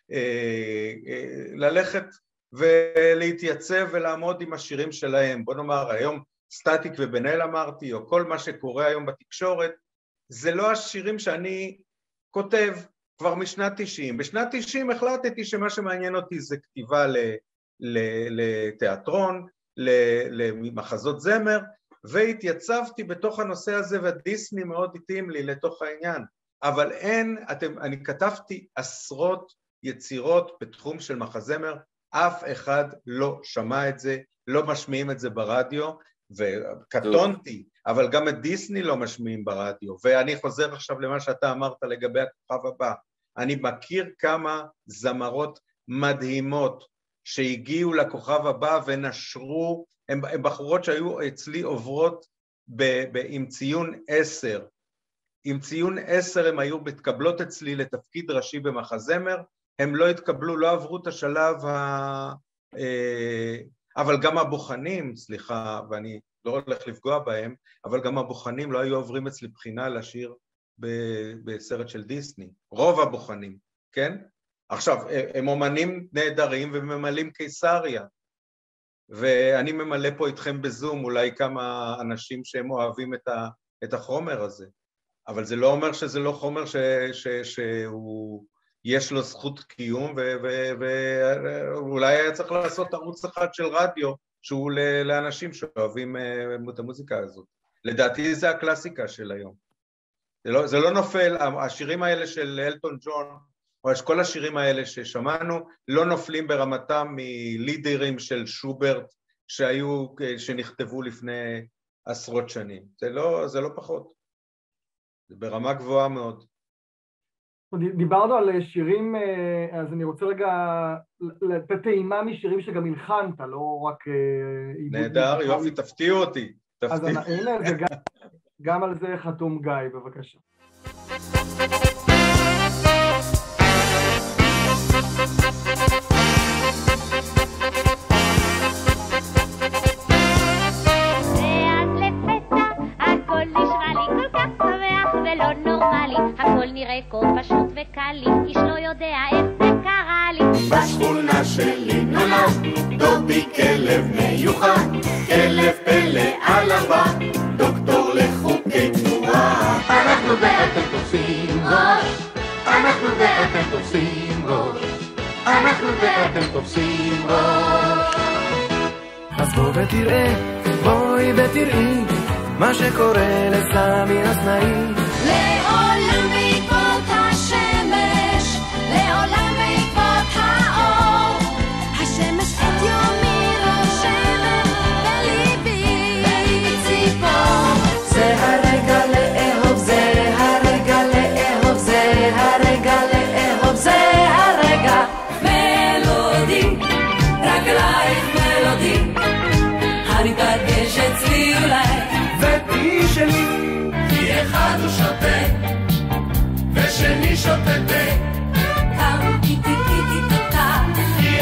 ללכת ולהתייצב ולעמוד עם השירים שלהם. בוא נאמר, היום סטטיק ובן-אל אמרתי, או כל מה שקורה היום בתקשורת, זה לא השירים שאני כותב כבר משנת תשעים. בשנת תשעים החלטתי שמה שמעניין אותי זה כתיבה ל... לתיאטרון, למחזות זמר, והתייצבתי בתוך הנושא הזה, ודיסני מאוד התאים לי לתוך העניין. אבל אין, אתם, אני כתבתי עשרות יצירות בתחום של מחזמר, אף אחד לא שמע את זה, לא משמיעים את זה ברדיו, וקטונתי, אבל גם את דיסני לא משמיעים ברדיו. ואני חוזר עכשיו למה שאתה אמרת לגבי הכוכב הבא. אני מכיר כמה זמרות מדהימות, שהגיעו לכוכב הבא ונשרו, הם, הם בחורות שהיו אצלי עוברות ב, ב, עם ציון עשר, עם ציון עשר הם היו מתקבלות אצלי לתפקיד ראשי במחזמר, הם לא התקבלו, לא עברו את השלב, ה, אה, אבל גם הבוחנים, סליחה, ואני לא הולך לפגוע בהם, אבל גם הבוחנים לא היו עוברים אצלי בחינה לשיר ב, בסרט של דיסני, רוב הבוחנים, כן? עכשיו, הם אומנים נהדרים וממלאים קיסריה, ואני ממלא פה איתכם בזום אולי כמה אנשים שהם אוהבים את, ה, את החומר הזה, אבל זה לא אומר שזה לא חומר ש, ש, שהוא, יש לו זכות קיום, ואולי היה צריך לעשות ערוץ אחד של רדיו, שהוא לאנשים שאוהבים את המוזיקה הזאת. לדעתי זה הקלאסיקה של היום. זה לא, זה לא נופל, השירים האלה של אלטון ג'ון, או כל השירים האלה ששמענו, לא נופלים ברמתם מלידרים של שוברט, שהיו, שנכתבו לפני עשרות שנים. זה לא, זה לא פחות. זה ברמה גבוהה מאוד. דיברנו על שירים, אז אני רוצה רגע לתת טעימה משירים שגם הלחנת, לא רק... נהדר, יופי, תפתיעו אותי. אז הנה, זה גם, גם על זה חתום גיא, בבקשה. כה פשוט וקל לי, איש לא יודע איך זה קרה לי. בשכונה שלי נולד דובי כלב מיוחד, כלב פלא עלבה, דוקטור לחוקי תנועה. אנחנו ואתם תופסים ראש, אנחנו ואתם תופסים ראש, אנחנו ואתם תופסים ראש. אז בוא ותראה, בואי ותראי, מה שקורה לסמי הסנאי. לעולם בעקבות השמש, לעולם בעקבות האור, השמש את יומי רושמת בליבי, בליבי ציפור. זה הרגע לאהוב, זה הרגע לאהוב, זה הרגע לאהוב, זה הרגע. מלודי, רגלייך מלודי, הניפגש אצלי אולי, ותהי שלי. כי אחד הוא שותה ושני שותה תה, קם איתי איתי תתה, כי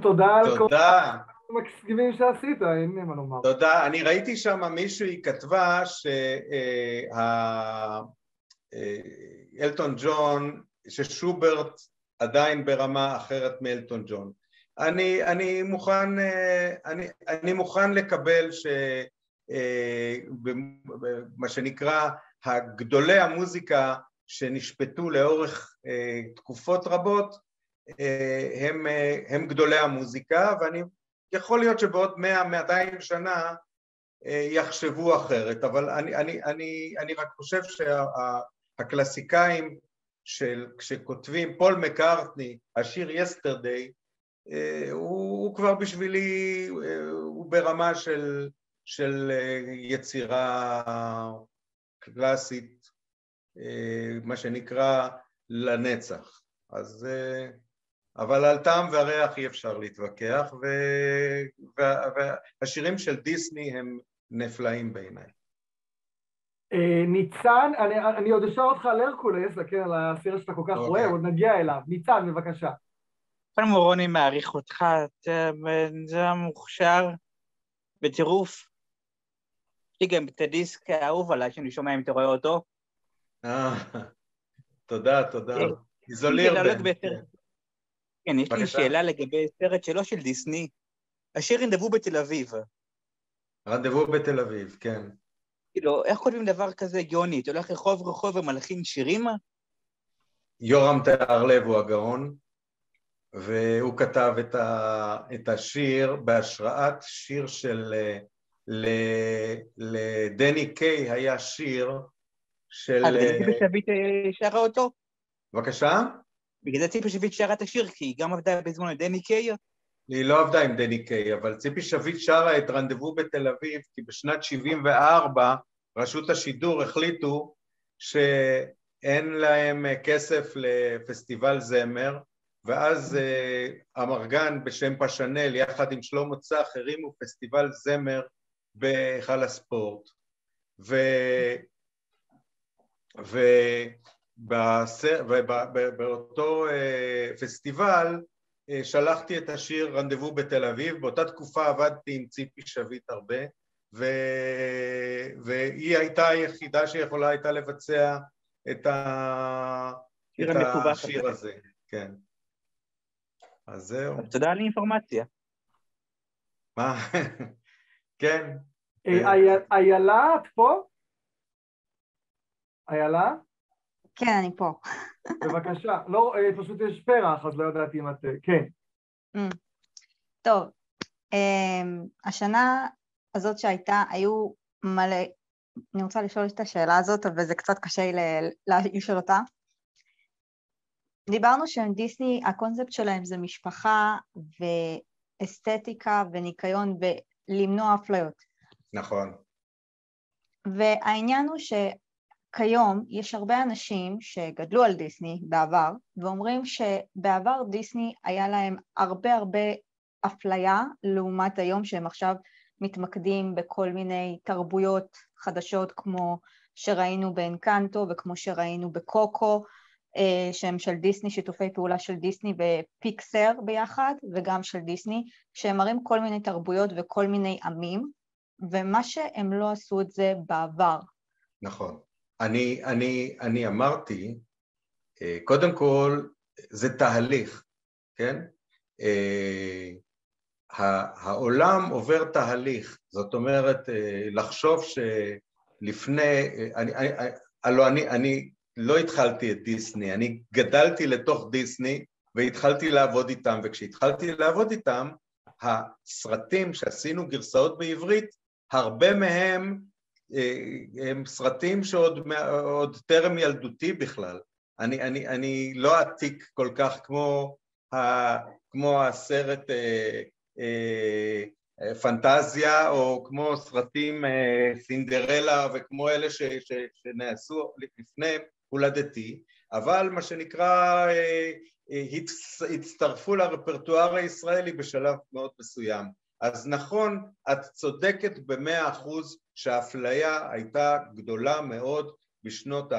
תודה על כל תודה. המקסימים שעשית, אין לי מה לומר. תודה, אני ראיתי שם מישהו, היא כתבה שאלטון ג'ון, ששוברט עדיין ברמה אחרת מאלטון ג'ון. אני, אני מוכן, אני, אני מוכן לקבל ש... מה שנקרא, הגדולי המוזיקה שנשפטו לאורך תקופות רבות, הם, הם גדולי המוזיקה, ואני יכול להיות שבעוד מאה מאתיים שנה יחשבו אחרת, אבל אני, אני, אני, אני רק חושב שהקלאסיקאים של, כשכותבים פול מקארטני, השיר יסטרדיי, הוא, הוא כבר בשבילי, הוא ברמה של, של יצירה קלאסית, מה שנקרא לנצח. אז, אבל על טעם והריח אי אפשר להתווכח, ו, והשירים של דיסני הם נפלאים בעיניי. ניצן, אני, אני עוד אשאר אותך על הרקולס, כן, על הסרט שאתה כל כך רואה, עוד נגיע אליו. ניצן, בבקשה. קודם רוני מעריך אותך, אתה בן מוכשר בטירוף. יש לי גם את הדיסק האהוב עליי, שאני שומע אם אתה רואה אותו. תודה, תודה. איזוליר בן. כן, יש לי שאלה לגבי סרט שלו של דיסני, השיר רנדבו בתל אביב. רנדבו בתל אביב, כן. כאילו, איך כותבים דבר כזה, יוני? אתה הולך רחוב רחוב ומלחין שירים? יורם תיארלב הוא הגאון, והוא כתב את, ה, את השיר בהשראת שיר של... לדני קיי היה שיר של... אז בגלל ציפי שביט שרה אותו? בבקשה? בגלל זה ציפי שביט שרה את השיר, כי היא גם עבדה בזמן דני קיי? היא לא עבדה עם דני קיי, אבל ציפי שביט שרה את רנדבו בתל אביב, כי בשנת שבעים וארבע רשות השידור החליטו שאין להם כסף לפסטיבל זמר, ואז uh, המרגן בשם פשנל יחד עם שלמה צח הרימו פסטיבל זמר בהיכל הספורט, ו... ובסר... ובאותו uh, פסטיבל uh, שלחתי את השיר רנדבו בתל אביב. באותה תקופה עבדתי עם ציפי שביט הרבה, ו... והיא הייתה היחידה שיכולה הייתה לבצע את, ה... את השיר הזה. כן. אז זהו. תודה על האינפורמציה. מה? כן. איילה, את פה? איילה? כן, אני פה. בבקשה. לא, פשוט יש פרח, אז לא ידעתי אם את... כן. טוב, השנה הזאת שהייתה, היו מלא... אני רוצה לשאול את השאלה הזאת, אבל זה קצת קשה לשאול אותה. דיברנו שדיסני, הקונספט שלהם זה משפחה ואסתטיקה וניקיון ולמנוע אפליות. נכון. והעניין הוא שכיום יש הרבה אנשים שגדלו על דיסני בעבר, ואומרים שבעבר דיסני היה להם הרבה הרבה אפליה, לעומת היום שהם עכשיו מתמקדים בכל מיני תרבויות חדשות, כמו שראינו באנקנטו וכמו שראינו בקוקו, שהם של דיסני, שיתופי פעולה של דיסני ופיקסר ביחד, וגם של דיסני, שהם מראים כל מיני תרבויות וכל מיני עמים, ומה שהם לא עשו את זה בעבר. נכון. אני, אני, אני אמרתי, קודם כל, זה תהליך, כן? העולם עובר תהליך, זאת אומרת, לחשוב שלפני, אני, אני, אני, אני, אני לא התחלתי את דיסני, אני גדלתי לתוך דיסני והתחלתי לעבוד איתם, וכשהתחלתי לעבוד איתם, הסרטים שעשינו גרסאות בעברית, הרבה מהם הם סרטים שעוד עוד טרם ילדותי בכלל. אני, אני, אני לא עתיק כל כך כמו, ה, כמו הסרט אה, אה, פנטזיה, או כמו סרטים אה, סינדרלה, וכמו אלה ש, ש, שנעשו לפני הולדתי, אבל מה שנקרא, אה, אה, הצטרפו לרפרטואר הישראלי בשלב מאוד מסוים. אז נכון, את צודקת במאה אחוז שהאפליה הייתה גדולה מאוד בשנות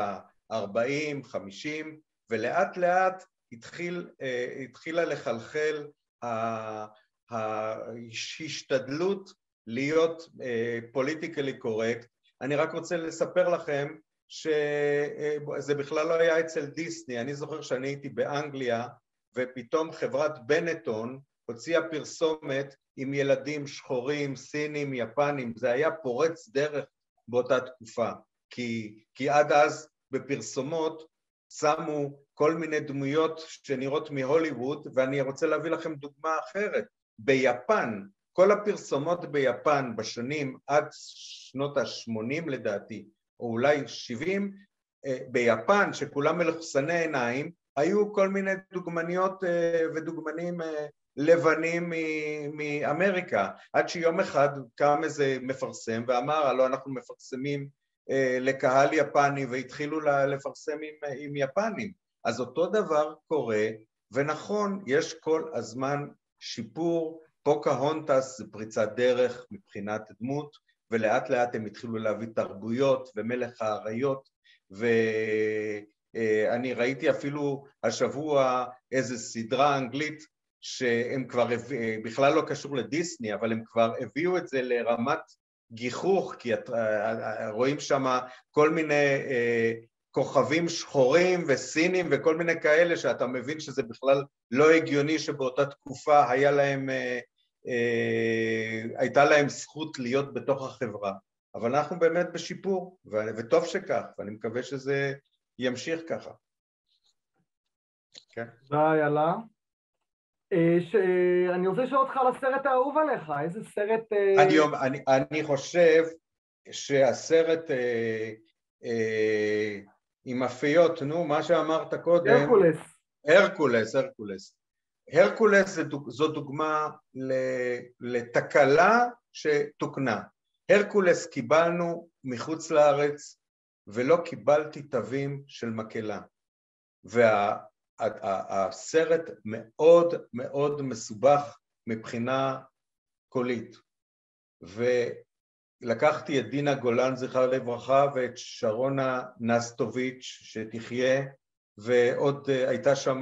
ה-ארבעים, חמישים, ולאט לאט התחיל, התחילה לחלחל ההשתדלות להיות פוליטיקלי קורקט. אני רק רוצה לספר לכם שזה בכלל לא היה אצל דיסני. אני זוכר שאני הייתי באנגליה, ופתאום חברת בנטון הוציאה פרסומת עם ילדים שחורים, סינים, יפנים. זה היה פורץ דרך באותה תקופה, כי, כי עד אז בפרסומות שמו כל מיני דמויות שנראות מהוליווד, ואני רוצה להביא לכם דוגמה אחרת. ביפן, כל הפרסומות ביפן בשנים עד שנות ה-שמונים לדעתי, או אולי שבעים, ביפן, שכולם מלחסני עיניים, היו כל מיני דוגמניות ודוגמנים לבנים מאמריקה, עד שיום אחד קם איזה מפרסם ואמר, הלוא אנחנו מפרסמים לקהל יפני, והתחילו לפרסם עם, עם יפנים. אז אותו דבר קורה, ונכון, יש כל הזמן שיפור. פוקהונטס זה פריצת דרך מבחינת דמות, ולאט לאט הם התחילו להביא תרבויות ומלך האריות, ואני ראיתי אפילו השבוע איזו סדרה אנגלית, שהם כבר, בכלל לא קשור לדיסני, אבל הם כבר הביאו את זה לרמת גיחוך, כי רואים שם כל מיני כוכבים שחורים וסינים וכל מיני כאלה, שאתה מבין שזה בכלל לא הגיוני שבאותה תקופה היה להם, הייתה להם זכות להיות בתוך החברה. אבל אנחנו באמת בשיפור, וטוב שכך, ואני מקווה שזה ימשיך ככה. כן. תודה, יאללה. אני רוצה לשאול אותך על הסרט האהוב עליך, איזה סרט... אני, אני, אני חושב שהסרט אה, אה, עם הפיות, נו, מה שאמרת קודם... הרקולס. הרקולס, הרקולס. הרקולס זו דוגמה לתקלה שתוקנה. הרקולס קיבלנו מחוץ לארץ, ולא קיבלתי תווים של מקלה. וה... הסרט מאוד מאוד מסובך מבחינה קולית, ולקחתי את דינה גולן זכרה לברכה ואת שרונה נסטוביץ' שתחיה, ועוד הייתה שם,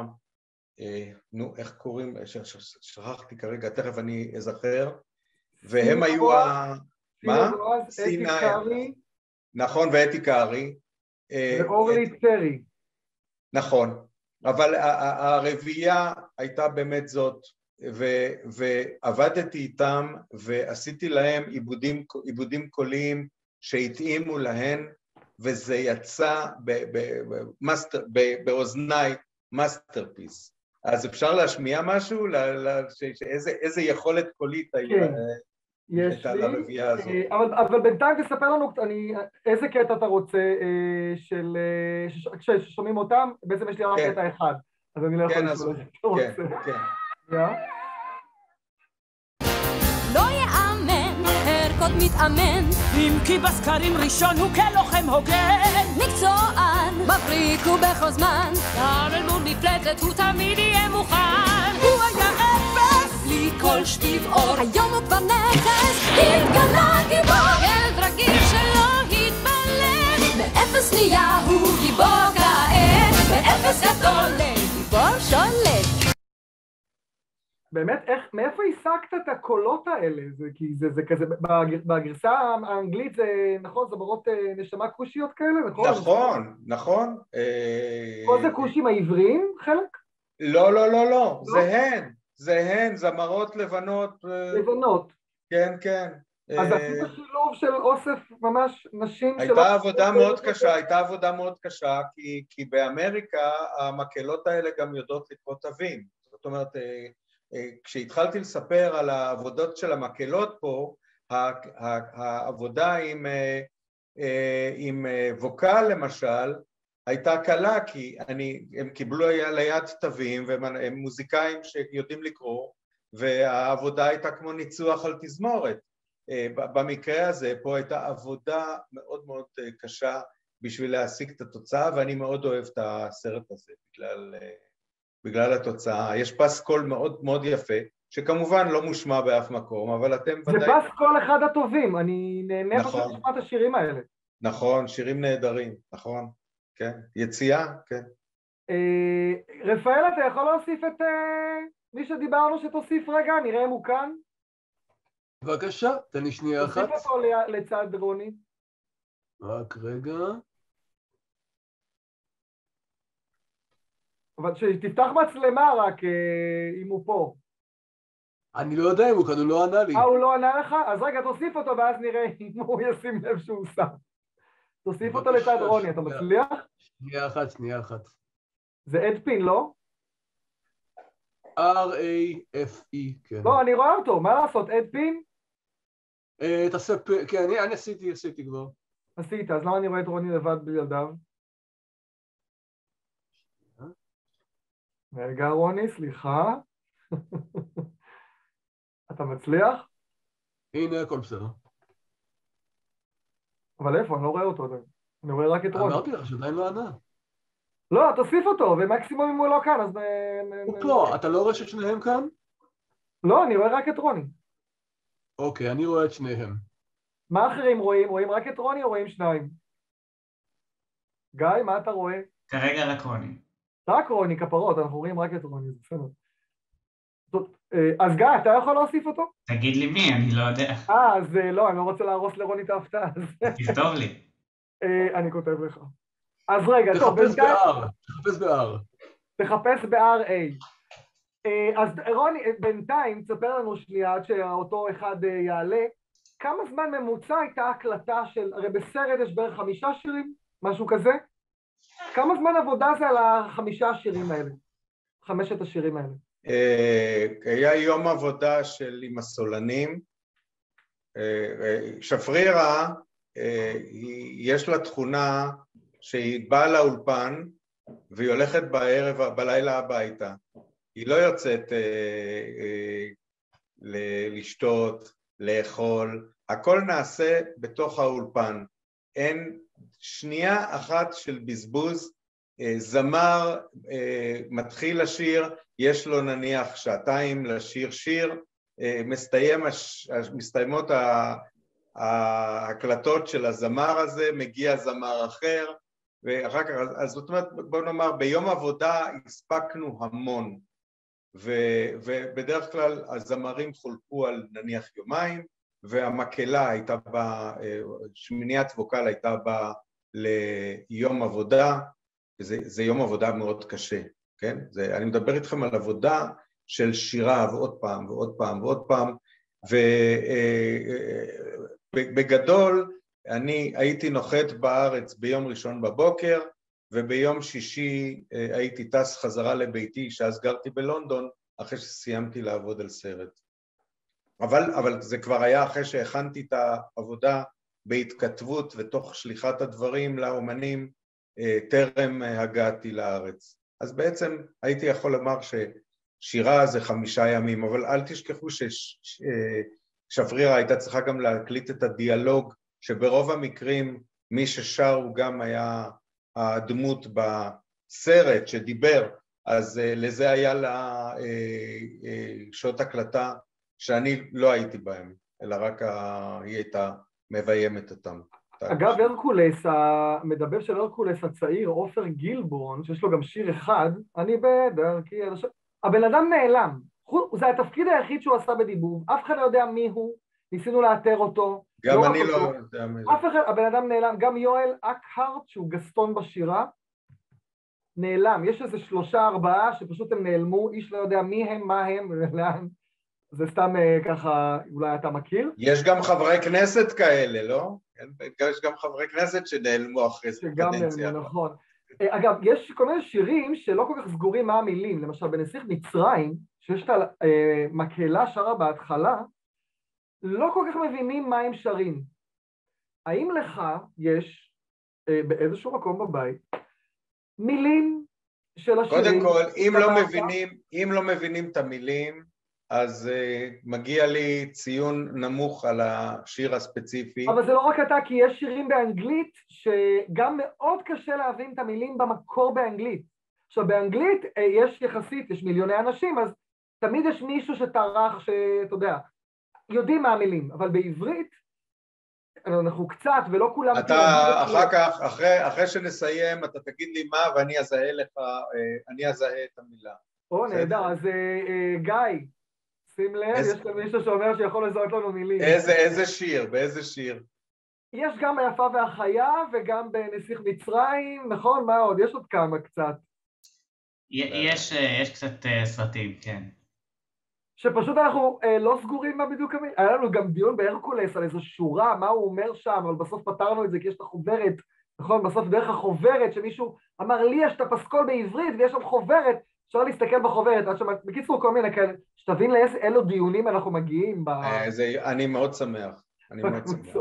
נו איך קוראים, שכחתי כרגע, תכף אני אזכר, והם היו ה... מה? אתי קארי. נכון, ואתי קארי. ואורלי טרי. נכון. אבל הרביעייה הייתה באמת זאת, ו- ועבדתי איתם ועשיתי להם עיבודים, עיבודים קוליים שהתאימו להן, וזה יצא ב- ב- במאסטר, ב- באוזניי מאסטרפיס. אז אפשר להשמיע משהו? ל- ל- ש- איזה, איזה יכולת קולית כן. הייתה לרביעייה הזאת? אבל, אבל בינתיים תספר לנו אני, איזה קטע אתה רוצה של, כששומעים אותם, בעצם יש לי רק קטע אחד, אז אני לא יכול לשאול את זה. כן, כן. לא יאמן, ערכות מתאמן, אם כי בסקרים ראשון הוא כלוחם הוגן, מקצוען, מבריק ובכל זמן, גם אל מול מפלצת הוא תמיד יהיה מוכן. הוא היה אפס, בלי כל שטיב אור, היום הוא כבר נכס, התגלה גיבור, ילד רגיל שלא התבלט, מאפס נהיה הוא גיבור כעת, מאפס גדול לגיבור שולט. באמת, איך, מאיפה השגת את הקולות האלה? זה, כי זה, זה כזה, בגרסה האנגלית זה, נכון, זה ברות נשמה קושיות כאלה, נכון? נכון, נכון. כל זה קושים העבריים, חלק? לא, לא, לא, לא, זה הן, זה הן, זמרות לבנות. לבנות. כן, כן. אז עשית שילוב של אוסף ממש נשים שלא... הייתה עבודה מאוד קשה, הייתה עבודה מאוד קשה, כי, כי באמריקה המקהלות האלה גם יודעות לקרוא תווים. זאת אומרת, כשהתחלתי לספר על העבודות של המקהלות פה, העבודה עם, עם ווקל למשל, הייתה קלה, כי אני, הם קיבלו ליד תווים, והם מוזיקאים שיודעים לקרוא, והעבודה הייתה כמו ניצוח על תזמורת. במקרה הזה, פה הייתה עבודה מאוד מאוד קשה בשביל להשיג את התוצאה, ואני מאוד אוהב את הסרט הזה בגלל, בגלל התוצאה. יש פסקול מאוד מאוד יפה, שכמובן לא מושמע באף מקום, אבל אתם ודאי... זה פסקול אחד הטובים, אני נהנה נכון. פשוט לשמוע את השירים האלה. נכון, שירים נהדרים, נכון, כן. יציאה, כן. רפאל, אתה יכול להוסיף את מי שדיברנו שתוסיף רגע, נראה אם הוא כאן. בבקשה, תן לי שנייה אחת. תוסיף אותו לצד רוני. רק רגע. אבל שתפתח מצלמה רק אם הוא פה. אני לא יודע אם הוא כאן, הוא לא ענה לי. אה, הוא לא ענה לך? אז רגע, תוסיף אותו ואז נראה אם הוא ישים לב שהוא שם. תוסיף אותו לצד רוני, אתה מצליח? שנייה אחת, שנייה אחת. זה אדפין, לא? אר איי אף אי, כן. לא, אני רואה אותו, מה לעשות, אדפין? תעשה, כן, אני עשיתי, עשיתי כבר. עשית, אז למה אני רואה את רוני לבד בלעדיו? רגע, רוני, סליחה. אתה מצליח? הנה, הכל בסדר. אבל איפה? אני לא רואה אותו עדיין. אני רואה רק את רוני. אמרתי לך שעדיין לא ענה. לא, תוסיף אותו, ומקסימום אם הוא לא כאן, אז... הוא פה, אתה לא רואה ששניהם כאן? לא, אני רואה רק את רוני. אוקיי, אני רואה את שניהם. מה אחרים רואים? רואים רק את רוני או רואים שניים? גיא, מה אתה רואה? כרגע רק רוני. רק רוני, כפרות, אנחנו רואים רק את רוני, זה בסדר. אז גיא, אתה יכול להוסיף אותו? תגיד לי מי, אני לא יודע. אה, אז לא, אני לא רוצה להרוס לרוני את ההפתעה. תכתוב לי. אני כותב לך. אז רגע, טוב, תחפש ב-R, תחפש ב-R. תחפש ב-אר איי. אז רוני, בינתיים, תספר לנו שנייה עד שאותו אחד יעלה, כמה זמן ממוצע הייתה הקלטה של, הרי בסרט יש בערך חמישה שירים, משהו כזה? כמה זמן עבודה זה על החמישה השירים האלה? חמשת השירים האלה? היה יום עבודה של עם הסולנים, שפרירה, יש לה תכונה שהיא באה לאולפן והיא הולכת בערב, בלילה הביתה. היא לא יוצאת אה, אה, לשתות, לאכול, הכל נעשה בתוך האולפן. אין שנייה אחת של בזבוז, אה, זמר אה, מתחיל לשיר, יש לו נניח שעתיים לשיר שיר, אה, מסתיים, מסתיימות ההקלטות של הזמר הזה, מגיע זמר אחר, ואחר כך, אז זאת אומרת, בוא נאמר, ביום עבודה הספקנו המון, ו, ובדרך כלל הזמרים חולקו על נניח יומיים, והמקהלה הייתה בה, שמניית ווקל הייתה בה ליום עבודה, וזה, זה יום עבודה מאוד קשה, כן? זה, אני מדבר איתכם על עבודה של שירה ועוד פעם ועוד פעם ועוד פעם, ובגדול, אני הייתי נוחת בארץ ביום ראשון בבוקר, וביום שישי הייתי טס חזרה לביתי, שאז גרתי בלונדון, אחרי שסיימתי לעבוד על סרט. אבל, אבל זה כבר היה אחרי שהכנתי את העבודה בהתכתבות ותוך שליחת הדברים לאומנים, טרם הגעתי לארץ. אז בעצם הייתי יכול לומר ששירה זה חמישה ימים, אבל אל תשכחו ששפרירה הייתה צריכה גם להקליט את הדיאלוג, שברוב המקרים מי ששר הוא גם היה הדמות בסרט שדיבר, אז uh, לזה היה לה uh, uh, שעות הקלטה שאני לא הייתי בהם, אלא רק uh, היא הייתה מביימת אותם. אגב, הרקולס, המדבר של הרקולס הצעיר, עופר גילבורן, שיש לו גם שיר אחד, אני בדרכי, הבן אדם נעלם, זה התפקיד היחיד שהוא עשה בדיבוב, אף אחד לא יודע מי הוא, ניסינו לאתר אותו. גם אני לא יודע מי זה. אף אחד, הבן אדם נעלם, גם יואל אקהרט, שהוא גסטון בשירה, נעלם. יש איזה שלושה, ארבעה, שפשוט הם נעלמו, איש לא יודע מי הם, מה הם, ולאן. זה סתם ככה, אולי אתה מכיר. יש גם חברי כנסת כאלה, לא? יש גם חברי כנסת שנעלמו אחרי זה. שגם נעלמו, נכון. אגב, יש כל מיני שירים שלא כל כך סגורים מה המילים, למשל בנסיך מצרים, שיש את המקהלה שרה בהתחלה, לא כל כך מבינים מה הם שרים. האם לך יש באיזשהו מקום בבית מילים של השירים? קודם כל, אם לא מבינים, אם לא מבינים את המילים, אז uh, מגיע לי ציון נמוך על השיר הספציפי. אבל זה לא רק אתה, כי יש שירים באנגלית שגם מאוד קשה להבין את המילים במקור באנגלית. עכשיו, באנגלית יש יחסית, יש מיליוני אנשים, אז תמיד יש מישהו שטרח, שאתה יודע, יודעים מה המילים, אבל בעברית אנחנו קצת, ולא כולם... אתה אחר כך, אחרי, אחרי שנסיים, אתה תגיד לי מה, ואני אזהה לך, אני אזהה את המילה. או, נהדר, אז גיא, שים לב, יש כאן מישהו שאומר שיכול לזהות לנו מילים. איזה שיר, באיזה שיר? יש גם היפה והחיה, וגם בנסיך מצרים, נכון? מה עוד? יש עוד כמה קצת. יש, יש קצת סרטים, כן. שפשוט אנחנו אה, לא סגורים מה בדיוק המילים. היה לנו גם דיון בהרקולס על איזו שורה, מה הוא אומר שם, אבל בסוף פתרנו את זה כי יש את החוברת, נכון? בסוף דרך החוברת, שמישהו אמר לי יש את הפסקול בעברית ויש שם חוברת, אפשר להסתכל בחוברת, עד שמה, בקיצור כל מיני כאלה, שתבין לאילו דיונים אנחנו מגיעים. ב... זה, אני מאוד שמח, אני מאוד שמח.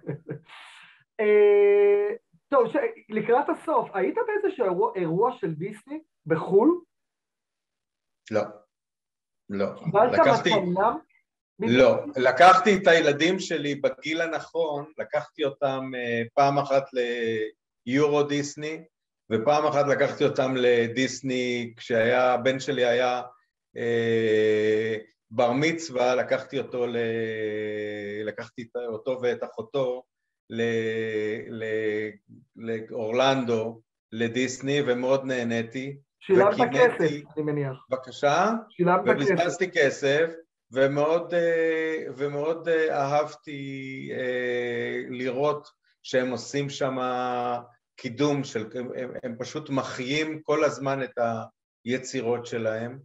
אה, טוב, ש... לקראת הסוף, היית באיזשהו אירוע, אירוע של דיסני בחול? לא. לא, לקחתי, לא, לקחתי את הילדים שלי בגיל הנכון, לקחתי אותם פעם אחת ליורו דיסני, ופעם אחת לקחתי אותם לדיסני, כשהיה, הבן שלי היה אה, בר מצווה, לקחתי אותו, ל, לקחתי אותו ואת אחותו ל, ל, לאורלנדו, לדיסני, ומאוד נהניתי. שילמת כסף, אני מניח. בבקשה. שילמת כסף. ובזבזתי כסף, ומאוד, ומאוד אהבתי לראות שהם עושים שם קידום, של, הם, הם פשוט מחיים כל הזמן את היצירות שלהם,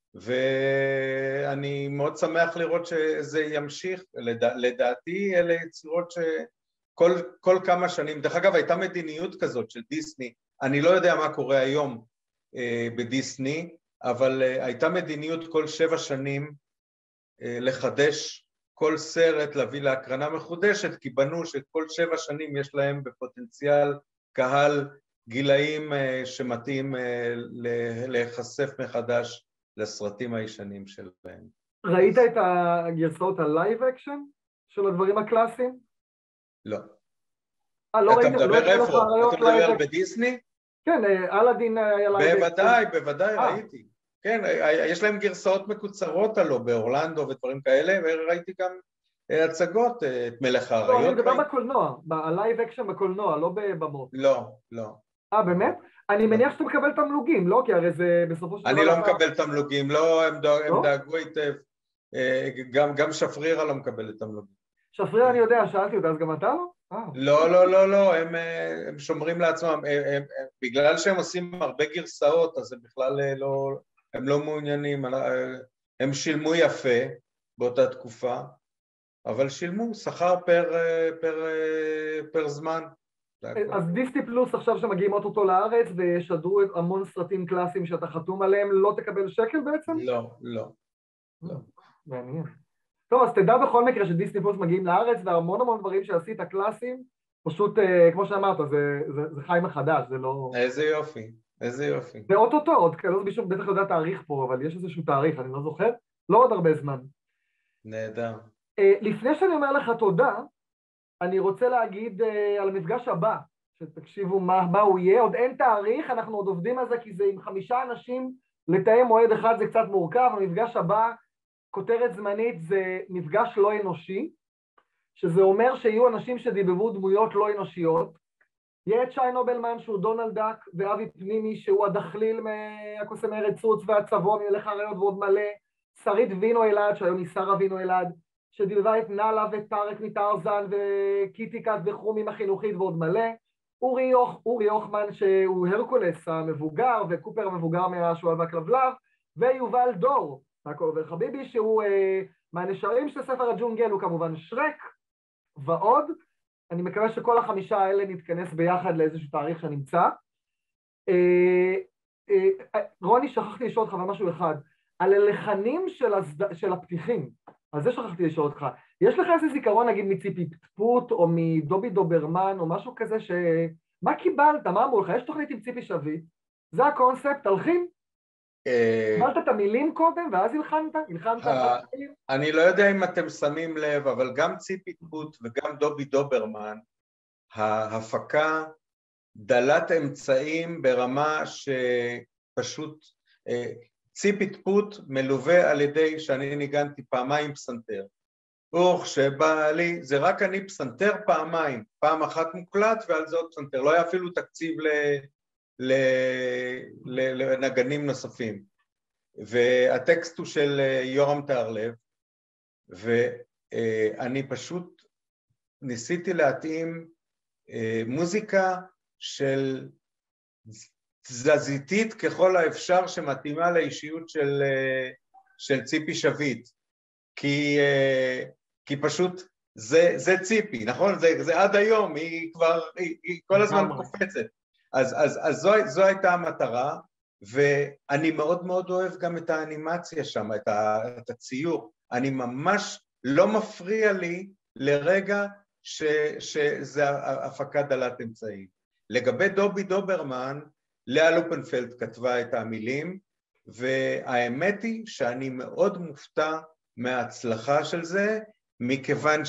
ואני מאוד שמח לראות שזה ימשיך. לדע, לדעתי אלה יצירות שכל כל כמה שנים, דרך אגב הייתה מדיניות כזאת של דיסני, אני לא יודע מה קורה היום, בדיסני, אבל הייתה מדיניות כל שבע שנים לחדש כל סרט, להביא להקרנה מחודשת, כי בנו שכל שבע שנים יש להם בפוטנציאל קהל גילאים שמתאים להיחשף מחדש לסרטים הישנים שלהם. ראית את הגרסאות הלייב אקשן של הדברים הקלאסיים? לא. אתה מדבר איפה? אתה מדבר בדיסני? כן, אלאדין היה לייב. בוודאי, בוודאי ראיתי. כן, יש להם גרסאות מקוצרות עלו באורלנדו ודברים כאלה, וראיתי גם הצגות, את מלך האריות. לא, אני מדבר בקולנוע, בלייב אקשן בקולנוע, לא בבמות. לא, לא. אה, באמת? אני מניח שאתה מקבל תמלוגים, לא? כי הרי זה בסופו של דבר... אני לא מקבל תמלוגים, לא, הם דאגו היטב. גם שפרירה לא מקבלת תמלוגים. שפרירה אני יודע, שאלתי אותה, אז גם אתה לא? לא, לא, לא, לא, הם, הם שומרים לעצמם, הם, הם, הם, בגלל שהם עושים הרבה גרסאות, אז הם בכלל לא, הם לא מעוניינים, הם שילמו יפה באותה תקופה, אבל שילמו שכר פר, פר, פר זמן. אז דיסני פלוס עכשיו שמגיעים אותו לארץ וישדרו המון סרטים קלאסיים שאתה חתום עליהם, לא תקבל שקל בעצם? לא, לא, לא. מעניין. טוב, אז תדע בכל מקרה שדיסני פלוס מגיעים לארץ, והמון המון דברים שעשית קלאסיים, פשוט, כמו שאמרת, זה, זה, זה חי מחדש, זה לא... איזה יופי, איזה יופי. זה אוטוטו, עוד כאילו מישהו בטח יודע תאריך פה, אבל יש איזשהו תאריך, אני לא זוכר, לא עוד הרבה זמן. נהדר. לפני שאני אומר לך תודה, אני רוצה להגיד על המפגש הבא, שתקשיבו מה, מה הוא יהיה, עוד אין תאריך, אנחנו עוד עובדים על זה, כי זה עם חמישה אנשים, לתאם מועד אחד זה קצת מורכב, המפגש הבא, כותרת זמנית זה מפגש לא אנושי, שזה אומר שיהיו אנשים שדיבבו דמויות לא אנושיות, יהיה את שי נובלמן שהוא דונלד דאק, ואבי פנימי שהוא הדחליל מהקוסם ארץ רוץ והצבון, מלך האריות ועוד מלא, שרית וינו אלעד, שהיום היא שרה וינו אלעד, שדיבבה את נאלה וטארק מטרזן וקיטי קאט וחומים החינוכית ועוד מלא, אורי, יוח, אורי יוחמן שהוא הרקולס המבוגר וקופר המבוגר מהשועל והכלבלב, ויובל דור, מהכל עובר חביבי, שהוא אה, מהנשארים של ספר הג'ונגל, הוא כמובן שרק, ועוד. אני מקווה שכל החמישה האלה נתכנס ביחד לאיזשהו תאריך שנמצא. אה, אה, רוני, שכחתי לשאול אותך משהו אחד, על הלחנים של, הזד... של הפתיחים, על זה שכחתי לשאול אותך, יש לך איזה זיכרון, נגיד, מציפי פטפוט, או מדובי דוברמן, או משהו כזה ש... מה קיבלת? מה אמרו לך? יש תוכנית עם ציפי שביט, זה הקונספט, תלחין? קיבלת את המילים קודם, ואז הלחנת? הלחנת? אני לא יודע אם אתם שמים לב, אבל גם ציפי פטפוט וגם דובי דוברמן, ההפקה דלת אמצעים ברמה שפשוט... ציפי פטפוט מלווה על ידי שאני ניגנתי פעמיים פסנתר, אוך שבא לי, זה רק אני פסנתר פעמיים, פעם אחת מוקלט ועל זה עוד פסנתר, לא היה אפילו תקציב ל, ל, ל, לנגנים נוספים. והטקסט הוא של יורם תהרלב, ואני פשוט ניסיתי להתאים מוזיקה של תזזיתית ככל האפשר שמתאימה לאישיות של, של ציפי שביט, כי, כי פשוט זה, זה ציפי, נכון? זה, זה עד היום, היא כבר, היא, היא כל הזמן קופצת. אז, אז, אז זו, זו הייתה המטרה, ואני מאוד מאוד אוהב גם את האנימציה שם, את, ה, את הציור. אני ממש לא מפריע לי לרגע ש, שזה הפקה דלת אמצעים. לגבי דובי דוברמן, לאה לופנפלד כתבה את המילים, והאמת היא שאני מאוד מופתע מההצלחה של זה, מכיוון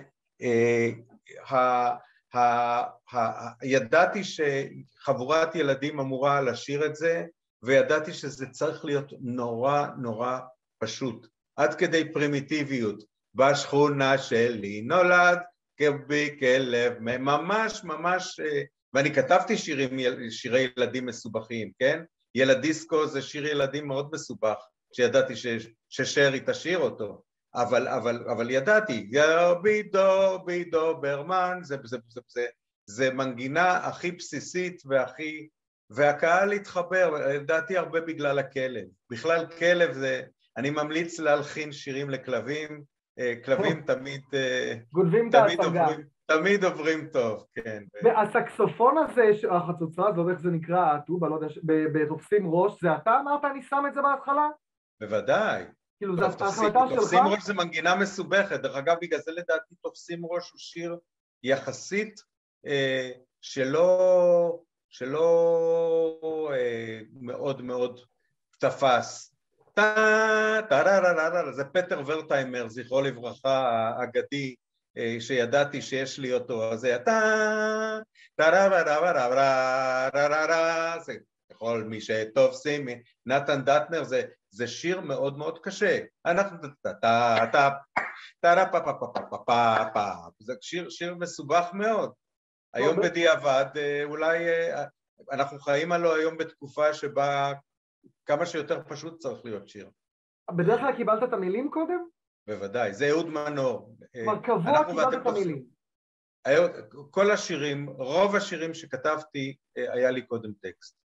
שידעתי שחבורת ילדים אמורה לשיר את זה, וידעתי שזה צריך להיות נורא נורא פשוט, עד כדי פרימיטיביות. בשכונה שלי נולד כבי כלב, ממש ממש, ואני כתבתי שירים, שירי ילדים מסובכים, כן? ילדיסקו זה שיר ילדים מאוד מסובך, שידעתי ש, ששרי תשאיר אותו, אבל, אבל, אבל ידעתי, דובי דובי דוברמן, זה, זה, זה, זה, זה מנגינה הכי בסיסית והכי, והקהל התחבר, ידעתי הרבה בגלל הכלב. בכלל כלב זה, אני ממליץ להלחין שירים לכלבים, כלבים תמיד, גונבים את ההצגה. תמיד עוברים טוב, כן. והסקסופון הזה, החצוצרה, זה איך זה נקרא, הטובה, לא יודע, בתופסים ראש, זה אתה אמרת, אני שם את זה בהתחלה? בוודאי. כאילו, זו ההחלטה שלך? תופסים ראש זה מנגינה מסובכת, דרך אגב, בגלל זה לדעתי תופסים ראש הוא שיר יחסית שלא, שלא מאוד מאוד תפס. זה פטר ורטהיימר, זכרו לברכה, האגדי, שידעתי שיש לי אותו, אז זה טה, זה כל מי שתופסים, נתן דטנר, זה שיר מאוד מאוד קשה. אנחנו טה טה טה טה פה פה פה פה פה פה, זה שיר מסובך מאוד. היום בדיעבד, אולי אנחנו חיים עלו היום בתקופה שבה כמה שיותר פשוט צריך להיות שיר. בדרך כלל קיבלת את המילים קודם? בוודאי, זה אהוד מנור. כבר קבוע קיבלת את המילים. כל השירים, רוב השירים שכתבתי, היה לי קודם טקסט.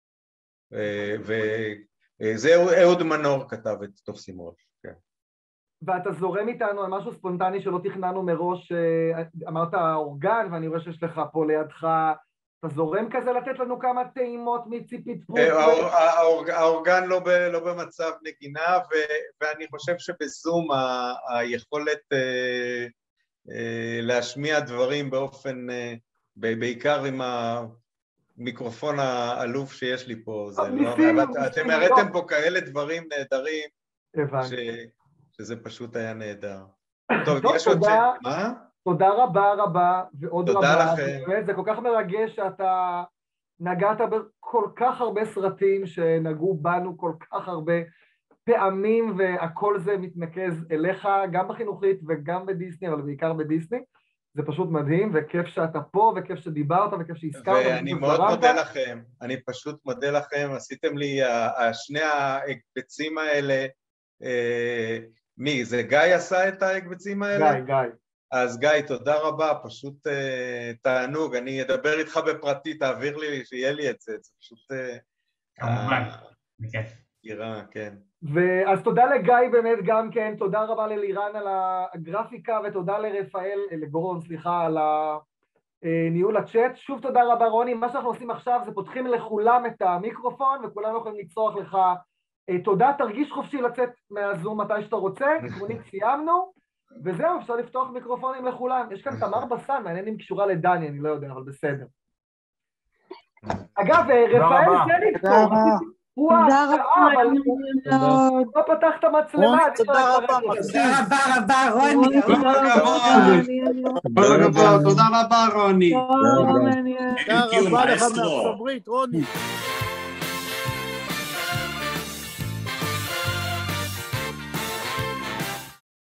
וזה אהוד מנור כתב את תופסים ראש. ואתה זורם איתנו על משהו ספונטני שלא תכננו מראש, אמרת אורגן, ואני רואה שיש לך פה לידך, אתה זורם כזה לתת לנו כמה טעימות מציפית פרוט? האורגן לא במצב נגינה, ואני חושב שבזום היכולת להשמיע דברים באופן, בעיקר עם המיקרופון העלוב שיש לי פה, אתם הראיתם פה כאלה דברים נהדרים, שזה פשוט היה נהדר. טוב, יש עוד ש... מה? תודה רבה רבה, ועוד רבה. תודה לכם. זה כל כך מרגש שאתה נגעת בכל כך הרבה סרטים שנגעו בנו כל כך הרבה פעמים, והכל זה מתנקז אליך, גם בחינוכית וגם בדיסני, אבל בעיקר בדיסני. זה פשוט מדהים, וכיף שאתה פה, וכיף שדיברת, וכיף שהזכרת. ואני מאוד מודה לכם, אני פשוט מודה לכם, עשיתם לי, שני ההקבצים האלה, מי, זה גיא עשה את ההקבצים האלה? גיא, גיא. אז גיא, תודה רבה, פשוט uh, תענוג, אני אדבר איתך בפרטי, תעביר לי, שיהיה לי את זה, זה פשוט... כמובן, בכיף. גירה, כן. ואז תודה לגיא באמת גם כן, תודה רבה ללירן על הגרפיקה, ותודה לרפאל, לגורון, סליחה, על ניהול הצ'אט. שוב תודה רבה רוני, מה שאנחנו עושים עכשיו זה פותחים לכולם את המיקרופון, וכולם יכולים לצרוח לך תודה, תרגיש חופשי לצאת מהזום מתי שאתה רוצה, עקרונית סיימנו. וזהו, אפשר לפתוח מיקרופונים לכולם. יש כאן תמר בסן, מעניין אם קשורה לדני, אני לא יודע, אבל בסדר. אגב, רפאל זניק פה, הוא ההשקעה, אבל הוא לא פתח את המצלמה. תודה רבה, תודה רבה רבה, רוני. תודה רבה, רוני. תודה רבה לך מארצות הברית, רוני.